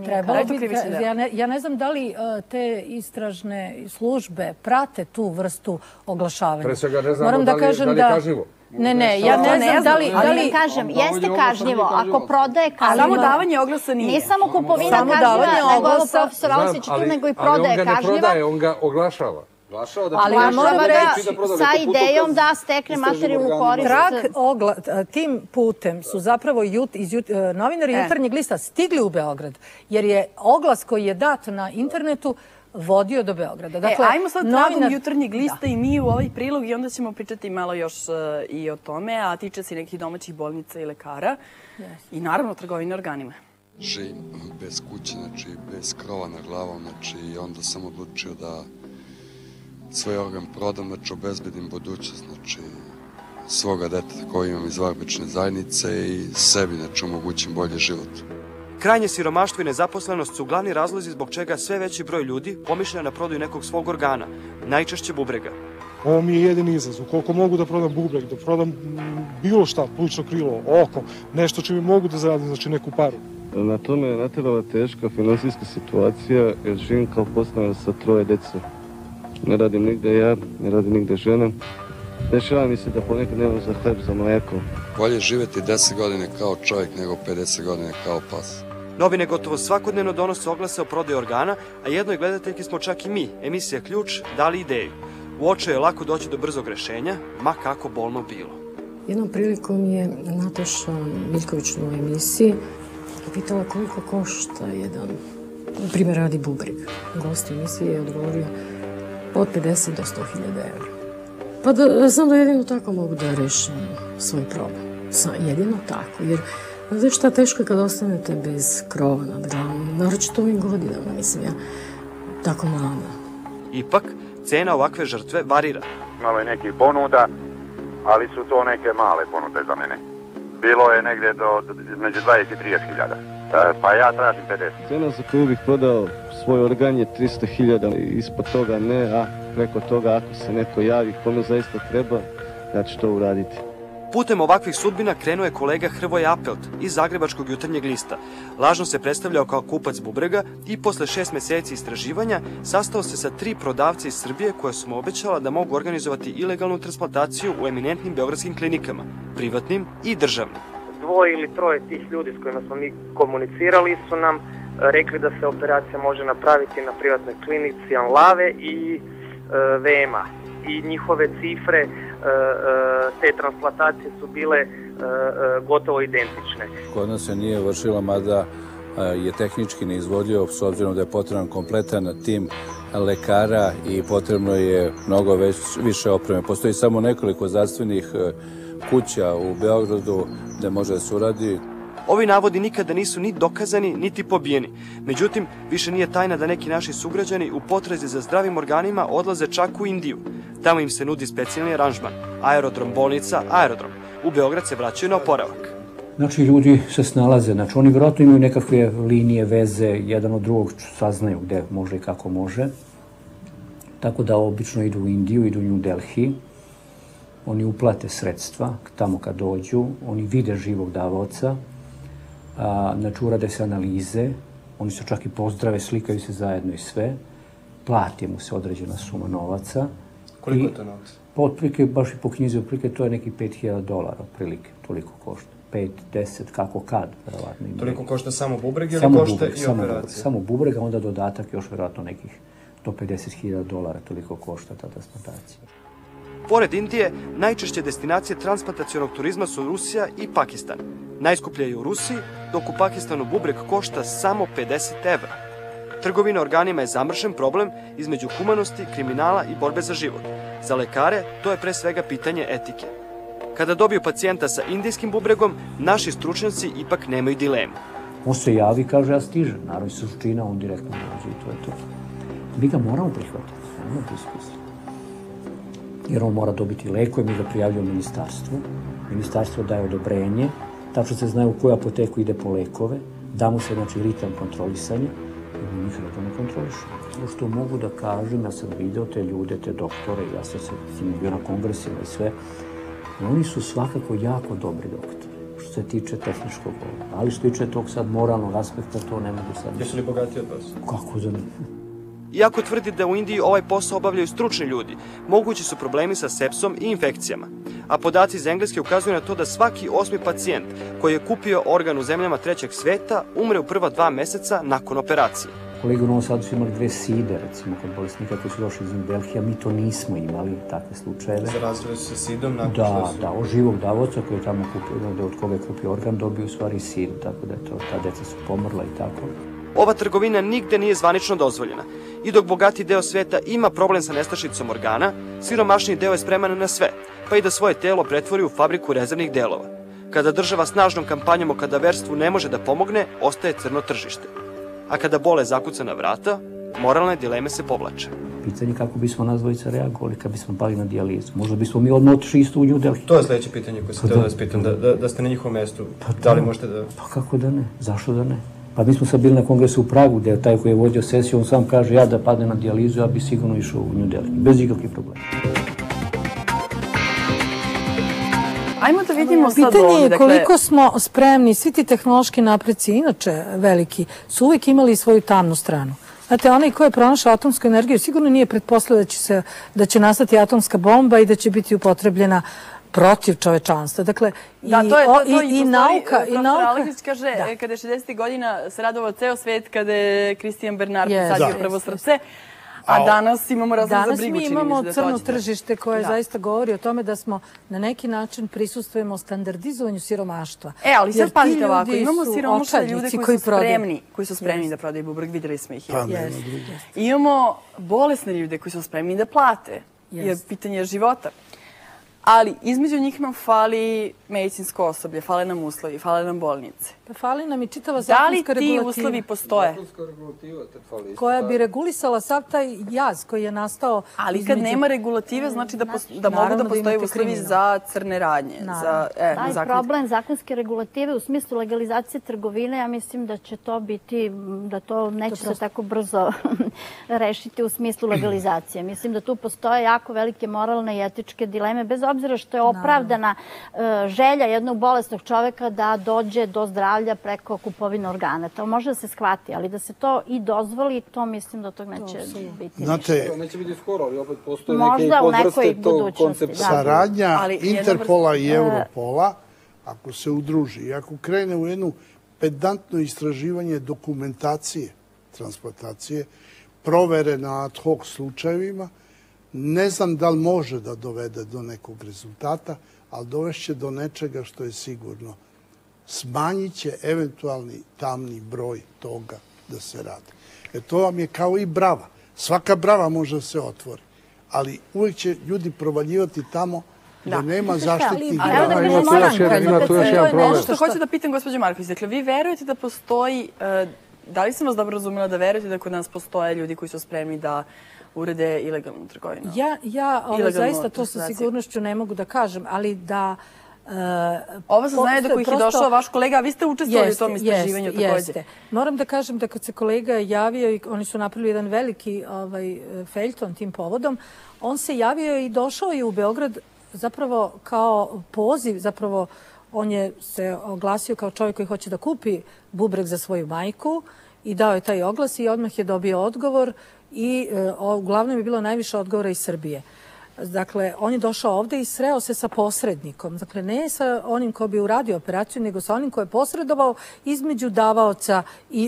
Ja ne znam da li te istražne službe prate tu vrstu oglašavanja. Pre svega ne znamo da li je kažnjivo. Ne, ja ne znam da li... Ali kažem, jeste kažnjivo. Ako prodaje kažnjivo... Samo davanje oglasa nije. Nije samo kupovina kažnjiva, nego ovo profesor Alesić tu, nego i prodaje kažnjiva. Ali on ga ne prodaje, on ga oglašava. Ali moram reći, sa idejom da stekne materijalnu korist. Tim putem su zapravo novinari Jutarnjeg lista stigli u Beograd, jer je oglas koji je dat na internetu vodio do Beograda. Dakle, ajmo sad tragom Jutarnjeg lista i mi u ovaj prilog i onda ćemo pričati malo još i o tome, a tiče se nekih domaćih bolnica i lekara i naravno trgovine organima. Živim bez kuće, bez krova na glavom, i onda sam odlučio da svoj organ prodam, obezbedim budućnost, svoga deteta koji imam iz vanbračne zajednice i sebi, omogućim bolji život. Krajnje siromaštvo i nezaposlenost su glavni razlozi zbog čega sve veći broj ljudi pomišlja na prodaju nekog svog organa, najčešće bubrega. Ovo mi je jedini izazov. Koliko mogu da prodam bubreg, da prodam bilo šta, plućno krilo, oko, nešto čime mogu da zaradim, neku paru. Na tome je naterala teška finansijska situacija jer živim kao podstanar sa 3 dece. Ne radim nigde ja, ne radim nigde žena. Dešava mi se da ponekad nemam za hleb, za mleko. Bolje živjeti 10 godine kao čovjek nego 50 godine kao pas. Novine gotovo svakodnevno donose oglase o prodaju organa, a jednoj gledateljki smo čak i mi, emisija Ključ, dali ideju. U očaju je lako doći do brzog rešenja, ma kako bolno bilo. Jednom prilikom je Nataša Miljković u emisiji pitala koliko košta jedan, primjer radi bubreg. Gost emisije je odgovorio od 50 do 100.000 evra. Pa znam da jedino tako mogu da rešim svoj problem. Jedino tako, jer znaš šta teško je kad ostanete bez krova nad glavom, naročito ovim godinama, mislim ja, tako mlada. Ipak, cena ovakve žrtve varira. Malo je nekih ponuda, ali su to neke male ponude za mene. Bilo je negde među 20 i 30 hiljada. Pa ja tražim 50. Cena za koju bih prodao svoj organ je 300.000. Ispod toga ne, a preko toga ako se neko javi kome zaista treba, ja ću to uraditi. Putem ovakvih sudbina krenuo je kolega Hrvoje Apelt iz Zagrebačkog jutarnjeg lista. Lažno se predstavljao kao kupac bubrega i posle 6 meseci istraživanja sastao se sa 3 prodavca iz Srbije koja su mu obećala da mogu organizovati ilegalnu transplantaciju u eminentnim beogradskim klinikama, privatnim i državnim. 2 ili 3 tih ljudi s kojima smo mi komunicirali su nam rekli da se operacija može napraviti na privatnoj klinici Anlave i VMA. I njihove cifre te transplantacije su bile gotovo identične. Kod nas se nije vršila, mada je tehnički neizvodljivo, s obzirom da je potreban kompletan tim lekara i potrebno je mnogo više opreme. Postoji samo nekoliko zdravstvenih kuća u Beogradu gde može da se uradi. Ovi navodi nikada nisu ni dokazani, niti pobijeni. Međutim, više nije tajna da neki naši sugrađani u potrazi za zdravim organima odlaze čak u Indiju. Tamo im se nudi specijalni aranžman. Aerodrom, bolnica, aerodrom. U Beograd se vraćaju na oporavak. Znači, ljudi se snalaze. Znači, oni vjerojatno imaju nekakve linije, veze, jedan od drugog saznaju gde može i kako može. Tako da obično idu u Indiju, idu u New Delhi. Oni uplate sredstva tamo kad dođu, oni vide živog davaoca, znači urade se analize, oni se čak i pozdrave, slikaju se zajedno i sve, plati mu se određena suma novaca. Koliko je to novac? Otprilike, baš i po knjizi, otprilike to je neki $5.000, otprilike, toliko košta. 5, 10, kako kad, verovatno. Toliko košta samo bubreg ili košta i operacija? Samo bubreg, a onda dodatak još verovatno nekih $150.000, toliko košta ta transplantacija. Pored Indije, najčešće destinacije transplantacionog turizma su Rusija i Pakistan. Najskuplje je u Rusiji, dok u Pakistanu bubreg košta samo 50 evra. Trgovina organima je zamršen problem između humanosti, kriminala i borbe za život. Za lekare to je pre svega pitanje etike. Kada dobiju pacijenta sa indijskim bubregom, naši stručnjaci ipak nemaju dilemu. On se javi i kaže ja stižem, naravno iz suština, on direktno dođe i to je to. Mi ga moramo prihvatiti, nemamo diskusiju. Jer on mora dobiti lekove, mi ga prijavljamo ministarstvu. Ministarstvo daje odobrenje, tačno se zna u koju apoteku ide po lekove, da mu se, znači, ritam kontrolisanja i mi njih redovno kontrolišemo. Ono što mogu da kažem, ja sam video te ljude, te doktore, ja sam se bio na kongresima i sve, oni su svakako jako dobri doktori, što se tiče tehničkog govora. Ali što se tiče tog sad moralnog aspekta, to ne mogu sad... Jesu li bogati od vas? Kako da ne? Iako tvrdi da u Indiji ovaj posao obavljaju stručni ljudi, mogući su problemi sa sepsom i infekcijama. A podaci iz Engleske ukazuju na to da svaki 8. pacijent koji je kupio organ u zemljama trećeg sveta umre u prva 2 meseca nakon operacije. Kolegi u Novom Sadu su imali 2 side, recimo, kod bolesnika koji su došli iz New Delhija, mi to nismo imali, takve slučajeve. Zarazili su se sidom nakon što su... Da, od živog davaoca koji je tamo kupio, od koga je kupio organ, dobio u stvari sid, tako da ta deca su pomrla i tako. Ova trgovina nigde nije zvanično dozvoljena. I dok bogati deo sveta ima problem sa nestašicom organa, siromašniji deo je spreman na sve, pa i da svoje telo pretvori u fabriku rezervnih delova. Kada država snažnom kampanjom o kadaverstvu ne može da pomogne, ostaje crno tržište. A kada bole zakuca na vrata, moralne dileme se povlače. Pitanje kako bismo nas dvojica reagovali kad bismo pali na dijalizu. Možda bismo mi odmah otišli isto u New Delhi. To je sledeće pitanje koje sam htio da vas pitam, da ste na njihovom mestu. Da li možete da... Pa kako da ne? Zašto da ne? Pa mi smo sad bili na kongresu u Pragu, gde je taj koji je vodio sesiju, on sam kaže ja da padne na dijalizu, ja bi sigurno išao u New Delhi, bez ikakvih problema. Ajmo da vidimo sad ovdje. Pitanje je koliko smo spremni, svi ti tehnološki napreci, inače veliki, su uvijek imali svoju tamnu stranu. Znate, onaj ko je pronašao atomsku energiju sigurno nije pretpostavljao da će nastati atomska bomba i da će biti upotrebljena protiv čovečanstva. Dakle, i nauka... Profesor Aleksić kaže, kada je 60. godina se radovao ceo svet, kada je Christian Bernard posadio prvo srce, a danas imamo razlog za brigu, čini mi se da to Danas mi imamo crno tržište koje zaista govori o tome da smo na neki način prisustujemo standardizovanju siromaštva. Ali sad pazite ovako, imamo siromašne ljude koji su spremni da prodaju bubreg, videli smo ih. Imamo bolesne ljude koji su spremni da plate je pitanje života. Ali između njih nam fali medicinsko osoblje, fale nam uslovi, fale nam bolnice. Pa fali nam i čitava zakonska regulativa. Da li ti uslovi postoje? Koja bi regulisala sav taj jaz koji je nastao. Ali kad nema regulative, znači da mogu da postoje uslovi za crne radnje. Taj problem zakonske regulative u smislu legalizacije trgovine, ja mislim da će to biti, da to neće se tako brzo rešiti u smislu legalizacije. Mislim da tu postoje jako velike moralne i etičke dileme, bez obzira što je opravdana želja jednog bolesnog čoveka da dođe do zdravlja preko kupovine organa. To može da se shvati, ali da se to i dozvoli, to mislim da tog neće biti. To neće biti skoro, ali opet postoje neke podvrste tog koncepta. Saradnja Interpola i Europola, ako se udruži i ako krene u jednu pedantno istraživanje dokumentacije transplantacije, provere na ad hoc slučajevima, ne znam da li može da dovede do nekog rezultata, ali dovešće do nečega što je sigurno. Smanjit će eventualni tamni broj toga da se radi. To vam je kao i brava. Svaka brava može da se otvori, ali uvek će ljudi provaljivati tamo da nema zaštitnih brava. Ima tu još jedan problem. Što hoću da pitam, gospođo Marković, dakle, vi verujete da postoji, da li sam vas dobro razumela da verujete da kod nas postoje ljudi koji su spremni da urede ilegalnu trgovinu? Ja zaista to sa sigurnošću ne mogu da kažem, ali da... Ovo se znaje do kojih je došao vaš kolega, a vi ste učestvovali u tom istraživanju također. Moram da kažem da kad se kolega javio i oni su napravili jedan veliki feljton tim povodom, on se javio i došao je u Beograd zapravo kao poziv, zapravo on je se oglasio kao čovjek koji hoće da kupi bubreg za svoju majku i dao je taj oglas i odmah je dobio odgovor i uglavnom je bilo najviše odgovora iz Srbije. Dakle, on je došao ovde i sreo se sa posrednikom. Dakle, ne sa onim ko bi uradio operaciju, nego sa onim ko je posredovao između davaoca i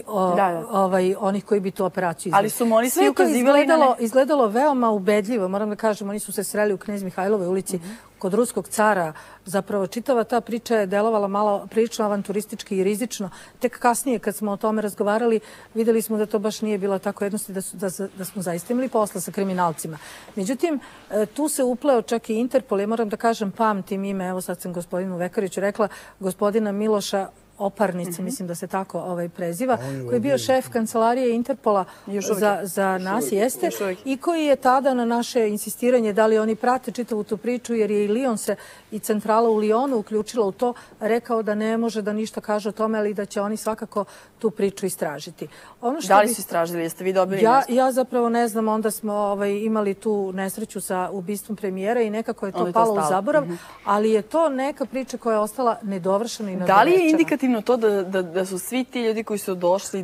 onih koji bi tu operaciju izveli. Ali su oni svi ukazivali na... izgledalo veoma ubedljivo. Moram da kažem, oni su se sreli u Knez Mihajlovoj ulici kod ruskog cara. Zapravo, čitava ta priča je delovala malo prilično avanturistički i rizično. Tek kasnije, kad smo o tome razgovarali, videli smo da to baš nije bilo tako jednostavno, da smo zaista imali posla sa kriminalcima. Međutim, tu se upleo čak i Interpol. Ja moram da kažem, pamtim ime, evo sad sam gospodinu Vekariću rekla, gospodina Miloša Oparnice, mislim da se tako preziva, koji je bio šef kancelarije Interpola za nas, jeste, i koji je tada na naše insistiranje da li oni prate čitavu tu priču, jer je i Lion se i centrala u Lionu uključila u to, rekao da ne može da ništa kaže o tome, ali da će oni svakako tu priču istražiti. Da li su istražili? Jeste vi dobili nešto? Ja zapravo ne znam, onda smo imali tu nesreću sa ubistvom premijera i nekako je to palo u zaborav, ali je to neka priča koja je ostala nedovršena i nedorečena. Da li je indikativno to da su svi ti ljudi koji su došli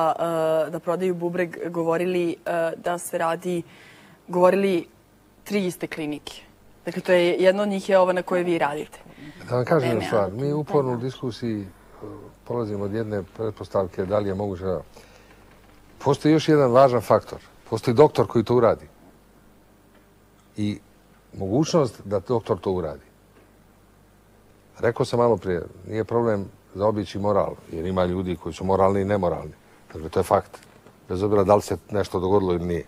da prodaju bubreg govorili 3 iste klinike? Dakle, to je jedna od njih je ova na kojoj vi radite. Da vam kažem jednu stvar. Mi uporno u diskusiji polazimo od jedne pretpostavke da li je moguće. Postoji još jedan važan faktor. Postoji doktor koji to uradi. I mogućnost da doktor to uradi. Rekao sam malo prije, nije problem zaobići moral, jer ima ljudi koji su moralni i nemoralni. Dakle, to je fakt. Bez obzira da li se nešto dogodilo ili nije.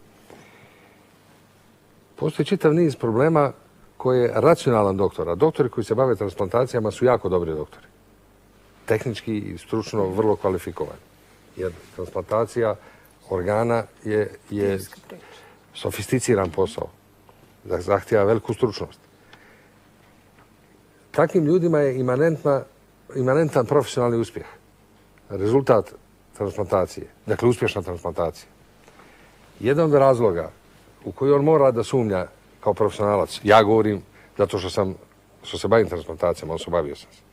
Postoji čitav niz problema koje je racionalan doktor, a doktori koji se bave transplantacijama su jako dobri doktori. Tehnički i stručno vrlo kvalifikovani. Jer transplantacija organa je sofisticiran posao. Zahtijeva veliku stručnost. Takvim ljudima je imanentan profesionalni uspjeh. Rezultat transplantacije, dakle uspješna transplantacija. Jedan od razloga u koji on mora da sumnja kao profesionalac, ja govorim zato što se bavim transplantacijama, odnosno bavio sam se.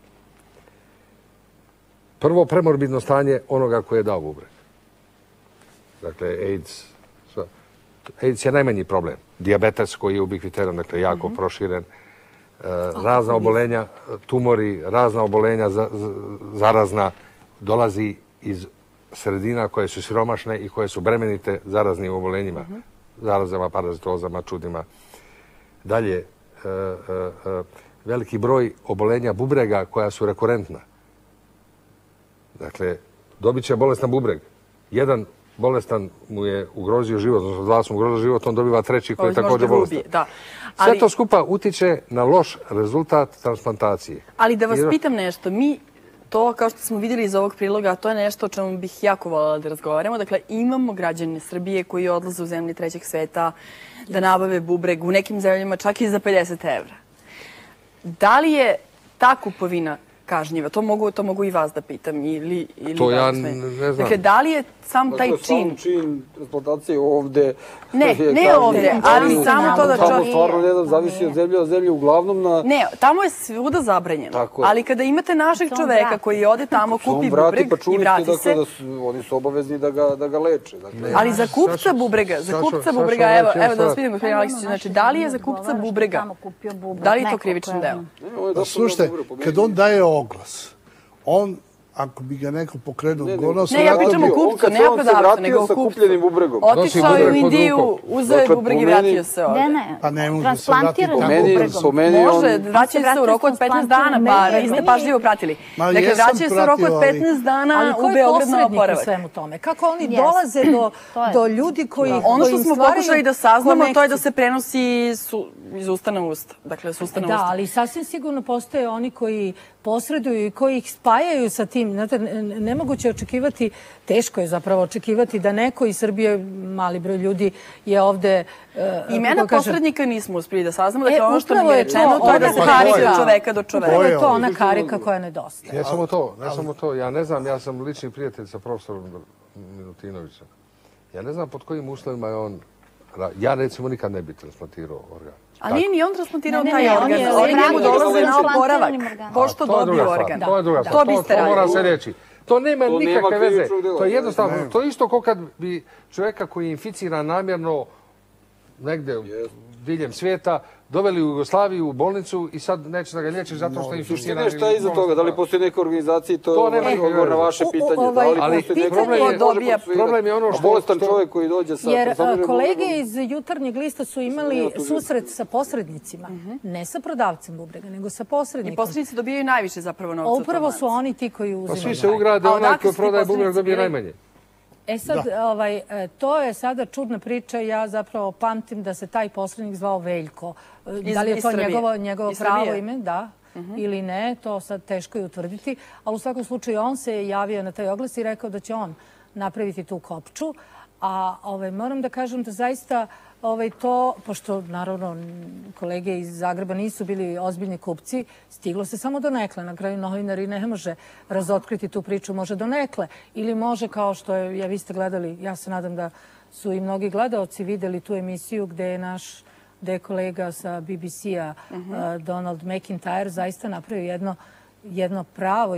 Prvo, premorbidno stanje onoga koje je dao bubreg. Dakle, AIDS je najmanji problem. Dijabetes koji je ubiquiteran, dakle jako proširen, razna obolenja, tumori, razna obolenja zarazna dolazi iz sredina koje su siromašne i koje su bremenite zaraznim obolenjima, zarazama, parazitozama, čudima. Dalje, veliki broj obolenja bubrega koja su rekurentna. Dakle, dobit će bolest na bubreg. Jedan bolestan mu je ugrozio život, odnosno dva su mu ugrozio život, on dobiva treći koji je također bolestan. Sve to skupa utiče na loš rezultat transplantacije. Ali da vas pitam nešto, mi to, kao što smo vidjeli iz ovog priloga, to je nešto o čemu bih jako voljela da razgovaramo. Dakle, imamo građane Srbije koji odlaze u zemlje trećeg sveta da nabave bubreg u nekim zemljama čak i za 50 evra. Da li je ta kupovina kažnjiva? To mogu i vas da pitam. To ja ne znam. Dakle, da li je sam taj čin... Sam čin transplantacije ovde... Ne ovde, ali samo to da čovjek... Tamo stvarno ne znam, zavisi od zemlje, uglavnom na... Ne, tamo je svuda zabranjeno. Ali kada imate našeg čoveka koji ode tamo, kupi bubreg i vrati se... Oni su obavezni da ga leče. Ali za kupca bubrega, evo da vas vidim, gospodin Aleksić, znači, da li je za kupca bubrega, da li je to krivično delo? Slušajte, kad on daje oglas, on, ako bi ga neko pokrenuo gonos... Ne, ja pričam o kupcu, ne o prodavcu, nego o kupcu. Otišao je u Indiju, uzeo je bubreg i vratio se ovdje. Ne, transplantiran bubregom. Može, vraćaju se u roku od 15 dana, pa niste pažljivo pratili. Dakle, vraćaju se u roku od 15 dana u Beograd na oporavak. U svemu tome? Kako oni dolaze do ljudi koji ono što smo pokušali da saznamo, to je da se prenosi iz usta na usta. Dakle, s usta na usta. Da, ali sasvim sigurno postoje oni koji posreduju i koji ih spajaju sa tim. Znate, nemoguće očekivati, teško je zapravo očekivati da neko iz Srbije, mali broj ljudi, je ovde... Imena posrednika nismo uspjeli da saznamo. Dakle, ono što nam je rečeno, to je da se karika od čoveka do čoveka. Upravo je to ona karika koja nedostaje. Ne samo to. Ja ne znam, ja sam lični prijatelj sa profesorom Milutinovićem. Ja ne znam pod kojim uslovima je on... Ja, recimo, nikad ne bi transplantirao organ. A nije ni on transplantirao taj organ. Oni njemu dolaze na oporavak. Pošto dobiju organ. To je druga stvar. To mora se reći. To nema nikakve veze. To je jednostavno. To je isto kao kad bi čovjeka koji je inficiran namjerno negde diljem svijeta doveli u Jugoslaviju u bolnicu i sad neće da ga liječi zato što je inficiran. Šta je iza toga? Da li postoji neka organizacija? To nema odgovor na vaše pitanje. Ali problem je ono što... Bolestan čovjek koji dođe sa... Jer kolege iz Jutarnjeg lista su imali susret sa posrednicima. Ne sa prodavcem bubrega, nego sa posrednikom. I posrednici dobijaju najviše zapravo novca. Upravo su oni ti koji uzimaju. Pa svi se ugrade, onaj koji prodaje bubreg dobije najmanje. Sad, to je sada čudna priča. Ja zapravo pamtim da se taj posrednik zvao Veljko. Da li je to njegovo pravo ime? Da. Ili ne, to sad teško je utvrditi. Ali u svakom slučaju on se javio na taj oglas i rekao da će on napraviti tu kopču. A moram da kažem da zaista to, pošto naravno kolege iz Zagreba nisu bili ozbiljni kupci, stiglo se samo do nekle. Na kraju novinari ne može razotkriti tu priču, može do nekle. Ili može, kao što je, vi ste gledali, ja se nadam da su i mnogi gledaoci vidjeli tu emisiju gde je kolega sa BBC-a Donald McIntyre zaista napravio jedno pravo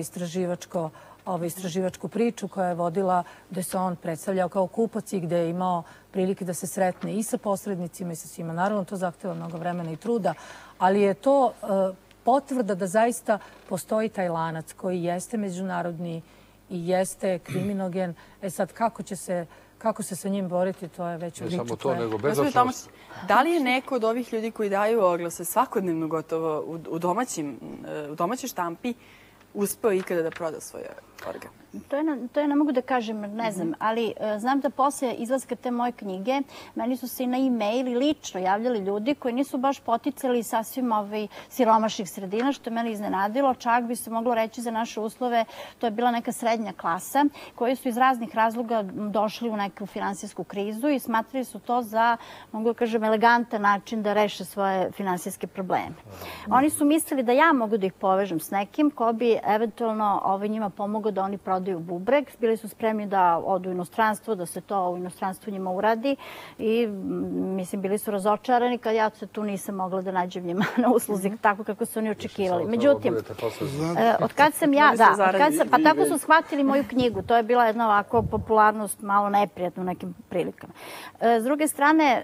istraživačku priču koja je vodila gde se on predstavljao kao kupac i gde je imao prilike da se sretne i sa posrednicima i sa svima. Naravno, to zahteva mnogo vremena i truda, ali je to potvrda da zaista postoji taj lanac koji jeste međunarodni i jeste kriminogen. Sad, kako se sa njim boriti, to je već odlično. Ne samo to, nego bezočnost. Da li je neko od ovih ljudi koji daju oglase svakodnevno gotovo u domaćoj štampi uspeo ikada da proda svoj organ? To ja ne mogu da kažem, ne znam, ali znam da posle izlaska te moje knjige meni su se i na e-mail i lično javljali ljudi koji nisu baš poticali sasvim siromašnih sredina, što je mene iznenadilo. Čak bi se moglo reći za naše uslove, to je bila neka srednja klasa koji su iz raznih razloga došli u neku finansijsku krizu i smatrali su to za, mogu da kažem, elegantan način da reše svoje finansijske probleme. Oni su mislili da ja mogu da ih povežem s nekim ko bi eventualno njima pomogao da oni prodaju bubreg. Bili su spremni da odu u inostranstvo, da se to u inostranstvu njima uradi i mislim bili su razočarani kad ja se tu nisam mogla da nađem njima na usluzi tako kako su oni očekivali. Međutim, od kad sam ja, pa tako su shvatili moju knjigu. To je bila jedna ovako popularnost malo neprijatna u nekim prilikama. S druge strane,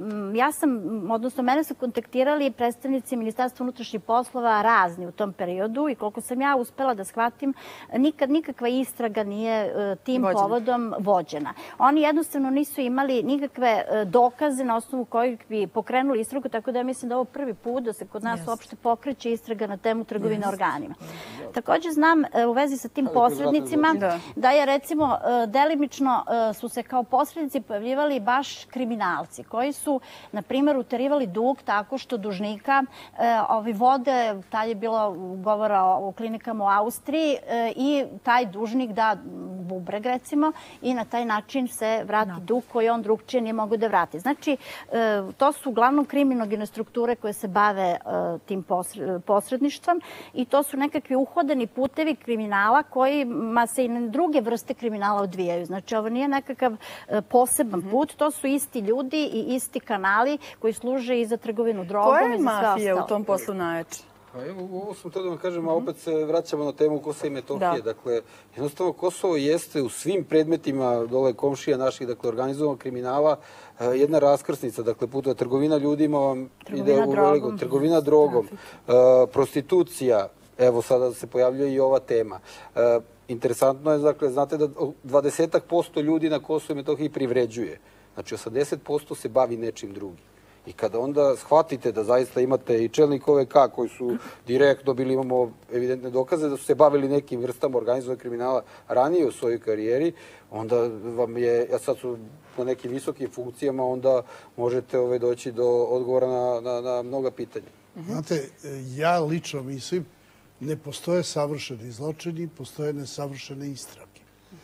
mene su kontaktirali predstavnici Ministarstva unutrašnjih poslova razni u tom periodu i koliko sam ja uspela da shvatim, nikakva istraga nije tim povodom vođena. Oni jednostavno nisu imali nikakve dokaze na osnovu kojih bi pokrenuli istragu, tako da ja mislim da je ovo prvi put da se kod nas uopšte pokreće istraga na temu trgovine organima. Takođe znam u vezi sa tim posrednicima da je recimo delimično su se kao posrednici pojavljivali baš kriminalci koji su, na primjer, uterivali dug tako što dužnika vode, tad je bilo govora o klinikama u Austriji, i taj dužnik da bubreg recimo i na taj način se vrati dug koji on drugčije nije mogu da vrati. Znači, to su uglavnom kriminogene strukture koje se bave tim posredništvom i to su nekakvi uhodani putevi kriminala kojima se i na druge vrste kriminala odvijaju. Znači, ovo nije nekakav poseban put, to su isti ljudi i isti kanali koji služe i za trgovinu drogom i za sve ostalo. Koja je mafija u tom poslu najjača? Ovo sam tada da vam kažem, a opet se vraćamo na temu Kosova i Metohije. Dakle, jednostavno Kosovo jeste u svim predmetima dole komšija naših, dakle, organizovanog kriminala, jedna raskrsnica. Dakle, puta trgovina ljudima vam ide u veliko, trgovina drogom, prostitucija, evo sada se pojavljuje i ova tema. Interesantno je, dakle, znate da 20% ljudi na Kosovu i Metohiji privređuje. Znači, 80% se bavi nečim drugim. I kada onda shvatite da zaista imate i čelnik OVK koji su direktno bili, imamo evidentne dokaze da su se bavili nekim vrstama organizovanog kriminala ranije u svojoj karijeri, onda vam je, ja sad su na nekim visokim funkcijama, onda možete doći do odgovora na mnoga pitanja. Znate, ja lično mislim, ne postoje savršeni zločini, postoje nesavršene istrage.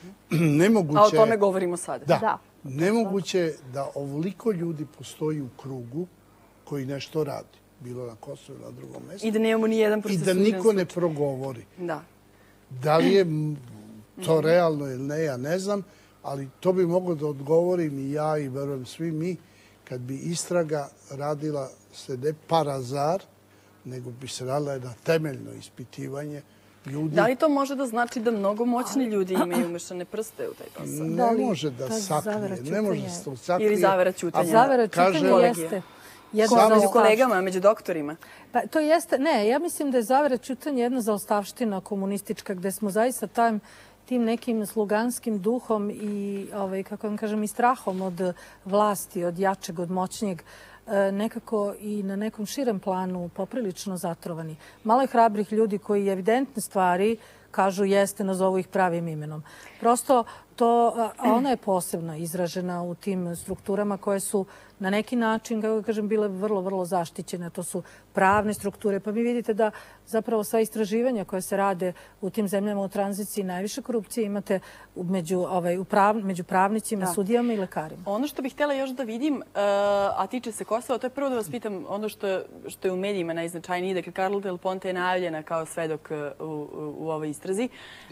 A o tome govorimo sada. Da. Nemoguće da ovoliko ljudi postoji u krugu koji nešto radi. Bilo na Kosovu, na drugom mjestu. I da nemamo ni jedan procesuiran slučaj. I da niko ne progovori. Da. Da li je to realno ili ne, ja ne znam, ali to bi moglo da odgovorim i ja i verujem svi mi, kad bi istraga radila se ne parazar, nego bi se radila jedna temeljno ispitivanje ljudi. Da li to može da znači da mnogo moćni ljudi imaju umešane prste u taj posao? Ne može da sakrije. Ne može da se sakrije. Ili zavera ćutanja. A zavera ćutanja jeste. Među kolegama, među doktorima. Pa to jeste, ne, ja mislim da je zavera ćutanja jedna zaostavština komunistička, gde smo zaista tim nekim sluganskim duhom i, kako vam kažem, i strahom od vlasti, od jačeg, od moćnijeg, nekako i na nekom širem planu poprilično zatrovani. Malo je hrabrih ljudi koji evidentne stvari kažu jeste, nazovu ih pravim imenom. Prosto ona je posebno izražena u tim strukturama koje su na neki način, kako kažem, bile vrlo, vrlo zaštićene. To su pravne strukture. Pa vi vidite da zapravo sva istraživanja koje se rade u tim zemljama u tranziciji najviše korupcije imate među pravnicima, sudijama i lekarima. Ono što bih htjela još da vidim, a tiče se Kosova, to je prvo da vas pitam ono što je u medijima najznačajnije. Dakle, Carla Del Ponte je najavljena kao svedok u ovoj istrazi.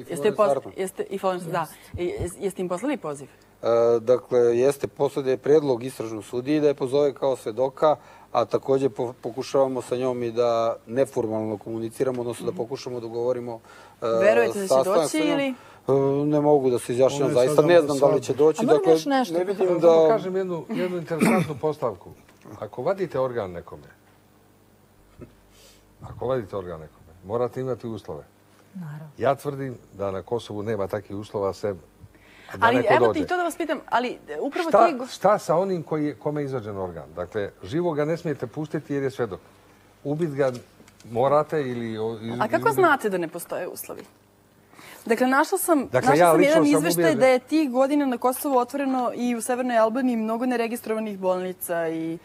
I Florence Arpan. Jeste im poslali poziv? Dakle, jeste poslali predlog istražnog sudiji da je pozove kao svedoka, a također pokušavamo sa njom i da neformalno komuniciramo, odnosno da pokušamo da govorimo sastanak. Verujete da će doći ili? Ne mogu da se izjašnjam, zaista ne znam da li će doći. Dakle, ne vidim da kažem jednu interesantnu postavku. Ako vadite organ nekome, morate imati uslove. Ja tvrdim da na Kosovu nema takvih uslova sem da neko dođe. Ali evo ti to da vas pitam, ali upravo ti... Šta sa onim kome je izvađen organ? Dakle, živo ga ne smijete pustiti jer je svedok. Ubit ga morate ili... A kako znate da ne postoje uslovi? Dakle, našla sam jedan izveštaj da je tih godina na Kosovu otvoreno i u Severnoj Albaniji mnogo neregistrovanih bolnica i...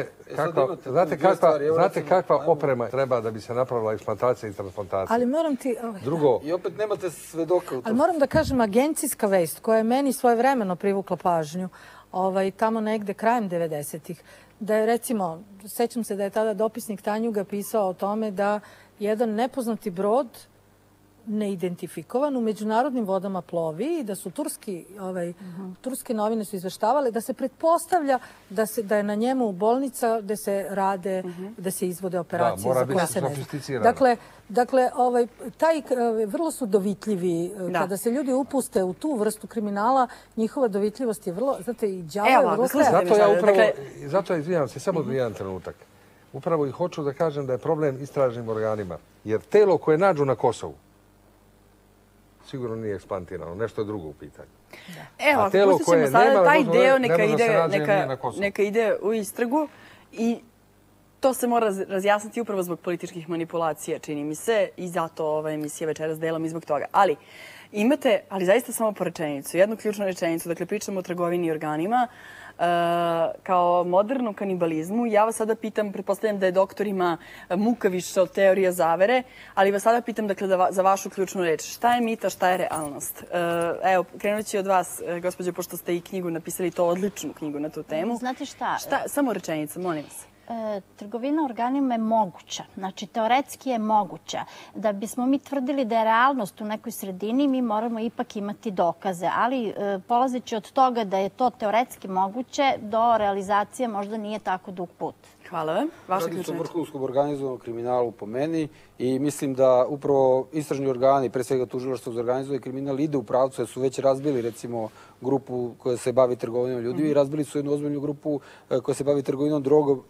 Znate kakva oprema treba da bi se napravila eksplantacija i transplantacija? Ali moram ti... Drugo... I opet nemate svedoka u tom. Ali moram da kažem, agencijska vest koja je meni svojevremeno privukla pažnju, tamo negde krajem 90-ih, da je, recimo, sećam se da je tada dopisnik Tanjuga pisao o tome da jedan nepoznati brod neidentifikovan u međunarodnim vodama plovi i da su turske novine su izveštavale da se pretpostavlja da je na njemu bolnica gde se rade, gde se izvode operacije za koje se ne zna. Dakle, vrlo su dovitljivi. Kada se ljudi upuste u tu vrstu kriminala, njihova dovitljivost je vrlo, znate, i đavo je vrlo kreativna. Zato ja izvinjam se samo jedan trenutak. Upravo i hoću da kažem da je problem istražnim organima. Jer telo koje nađu na Kosovu sigurno nije eksplantirano, nešto je drugo u pitanju. Evo, ako pustimo sada taj deo, neka ide u istragu i to se mora razjasniti upravo zbog političkih manipulacija, čini mi se, i zato ova emisija večeras delom i zbog toga. Ali imate, ali zaista samo po rečenicu, jednu ključnu rečenicu, dakle pričamo o trgovini organima, kao modernom kanibalizmu. Ja vas sada pitam, pretpostavljam da je doktorima muka više od teorija zavere, ali vas sada pitam, dakle, za vašu ključnu reč. Šta je mit, a šta je realnost? Evo, krenut ću od vas, gospođo, pošto ste i knjigu napisali, to odličnu knjigu na tu temu. Znate šta? Samo rečenica, molim vas. Trgovina organima je moguća, znači teoretski je moguća. Da bismo mi tvrdili da je realnost u nekoj sredini, mi moramo ipak imati dokaze, ali polazeći od toga da je to teoretski moguće, do realizacije možda nije tako dug put. Hvala vam. Vaša Radi se o ključna reč. vrhunskom organizovanom kriminalu po meni i mislim da upravo istražni organi, pre svega tužilaštvo za organizovani kriminal, ide u pravcu jer su već razbili recimo grupu koja se bavi trgovinom ljudima i razbili su jednu ozbiljnu grupu koja se bavi trgovinom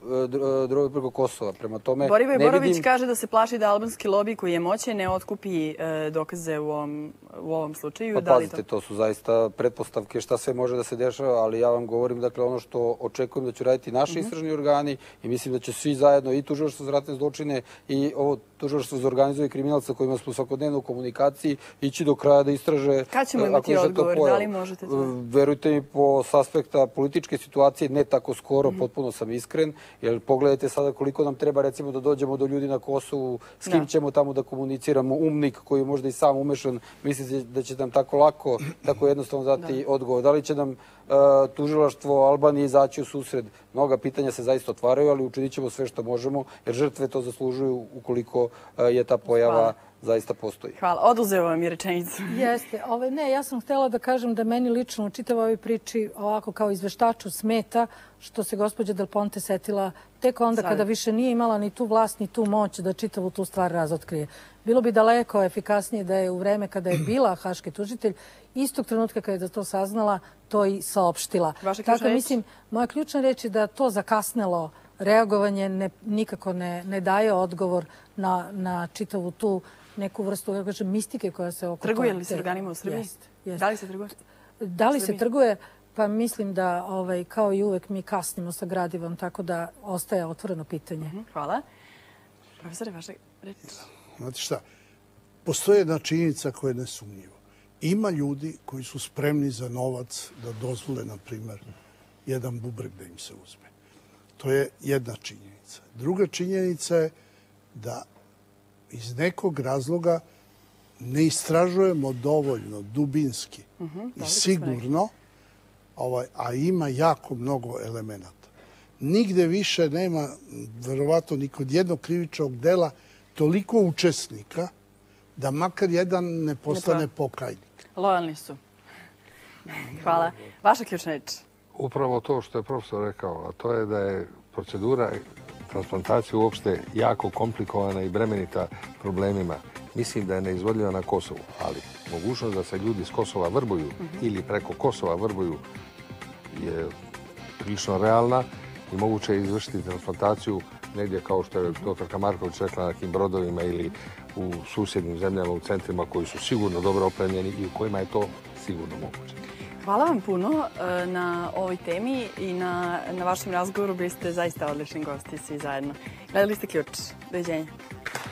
droge preko Kosova. Prema tome, Borivoje Borović kaže da se plaši da albanski lobi koji je moćan ne otkupi dokaze u ovom slučaju. Pa pazite, to su zaista pretpostavke šta sve može da se dešava, ali ja vam govorim, dakle, ono što očekujem da će raditi naši istražni organi i mislim da će svi zajedno, i tužilaštvo za ratne zločine i ovo tužilaštvo za organizovani kriminal sa kojima smo svakodnevno u komunikaciji, ići do kraja da istraže. Kad ćemo imati odgovor? Da li možete to? Verujte mi, po aspekta političke situacije, ne tako skoro, potpuno sam iskren, jer pogledajte sada koliko nam treba, recimo, da dođemo do ljudi na Kosovu, s kim ćemo tamo da komuniciramo, umnik koji je možda i sam umešan, mislite da će nam tako lako, tako jednostavno dati odgovor. Da li će nam tužilaštvo Albanije izaći u susret? Mnoga pitanja se zaista otvaraju, ali učinit ćemo sve što možemo, jer žrtve to zaslužuju ukoliko je ta pojava zaista postoji. Hvala. Oduzeo vam je rečenicu. Jeste. Ne, ja sam htjela da kažem da meni lično u čitavoj ovoj priči, ovako kao izveštaču, smeta što se gospođa Del Ponte setila tek onda kada više nije imala ni tu vlast, ni tu moć da čitavu tu stvar razotkrije. Bilo bi daleko efikasnije da je u vreme kada je bila haški tužitelj, istog trenutka kada je to saznala, to i saopštila. Tako mislim, moja ključna reč je da to zakasnelo reagovanje nikako ne daje odgovor na čitavu tu neku vrstu, kako kažem, mistike koja se oko toga... Trguje li se organima u Srbiji? Da li se trguje? Da li se trguje? Pa mislim da, kao i uvek, mi kasnimo sa gradivom, tako da ostaje otvoreno pitanje. Hvala. Profesore, vaša reč? Znate šta, postoje jedna činjenica koja je nesumnjiva. Ima ljudi koji su spremni za novac da dozvole, na primjer, jedan bubreg da im se uzme. To je jedna činjenica. Druga činjenica je da iz nekog razloga ne istražujemo dovoljno dubinski i sigurno, a ima jako mnogo elemenata. Nigde više nema, verovatno ni kod jednog krivičnog dela, toliko učesnika da makar jedan ne postane pokajnik. Lojalni su. Hvala. Vaša ključna reč? Upravo to što je profesor rekao, a to je da je procedura transplantacije uopšte jako komplikovana i bremenita problemima. Mislim da je neizvodljiva na Kosovu, ali mogućnost da se ljudi s Kosova vrbuju ili preko Kosova vrbuju je prilično realna i moguće je izvršiti transplantaciju negdje, kao što je dr. Marković rekla, na nekim brodovima ili u susjednim zemljama, u centrima koji su sigurno dobro opremljeni i u kojima je to sigurno moguće. Hvala vam puno na ovoj temi i na vašem razgovoru. Bili ste zaista odlični gosti svi zajedno. Gledali ste Ključ. Doviđenja.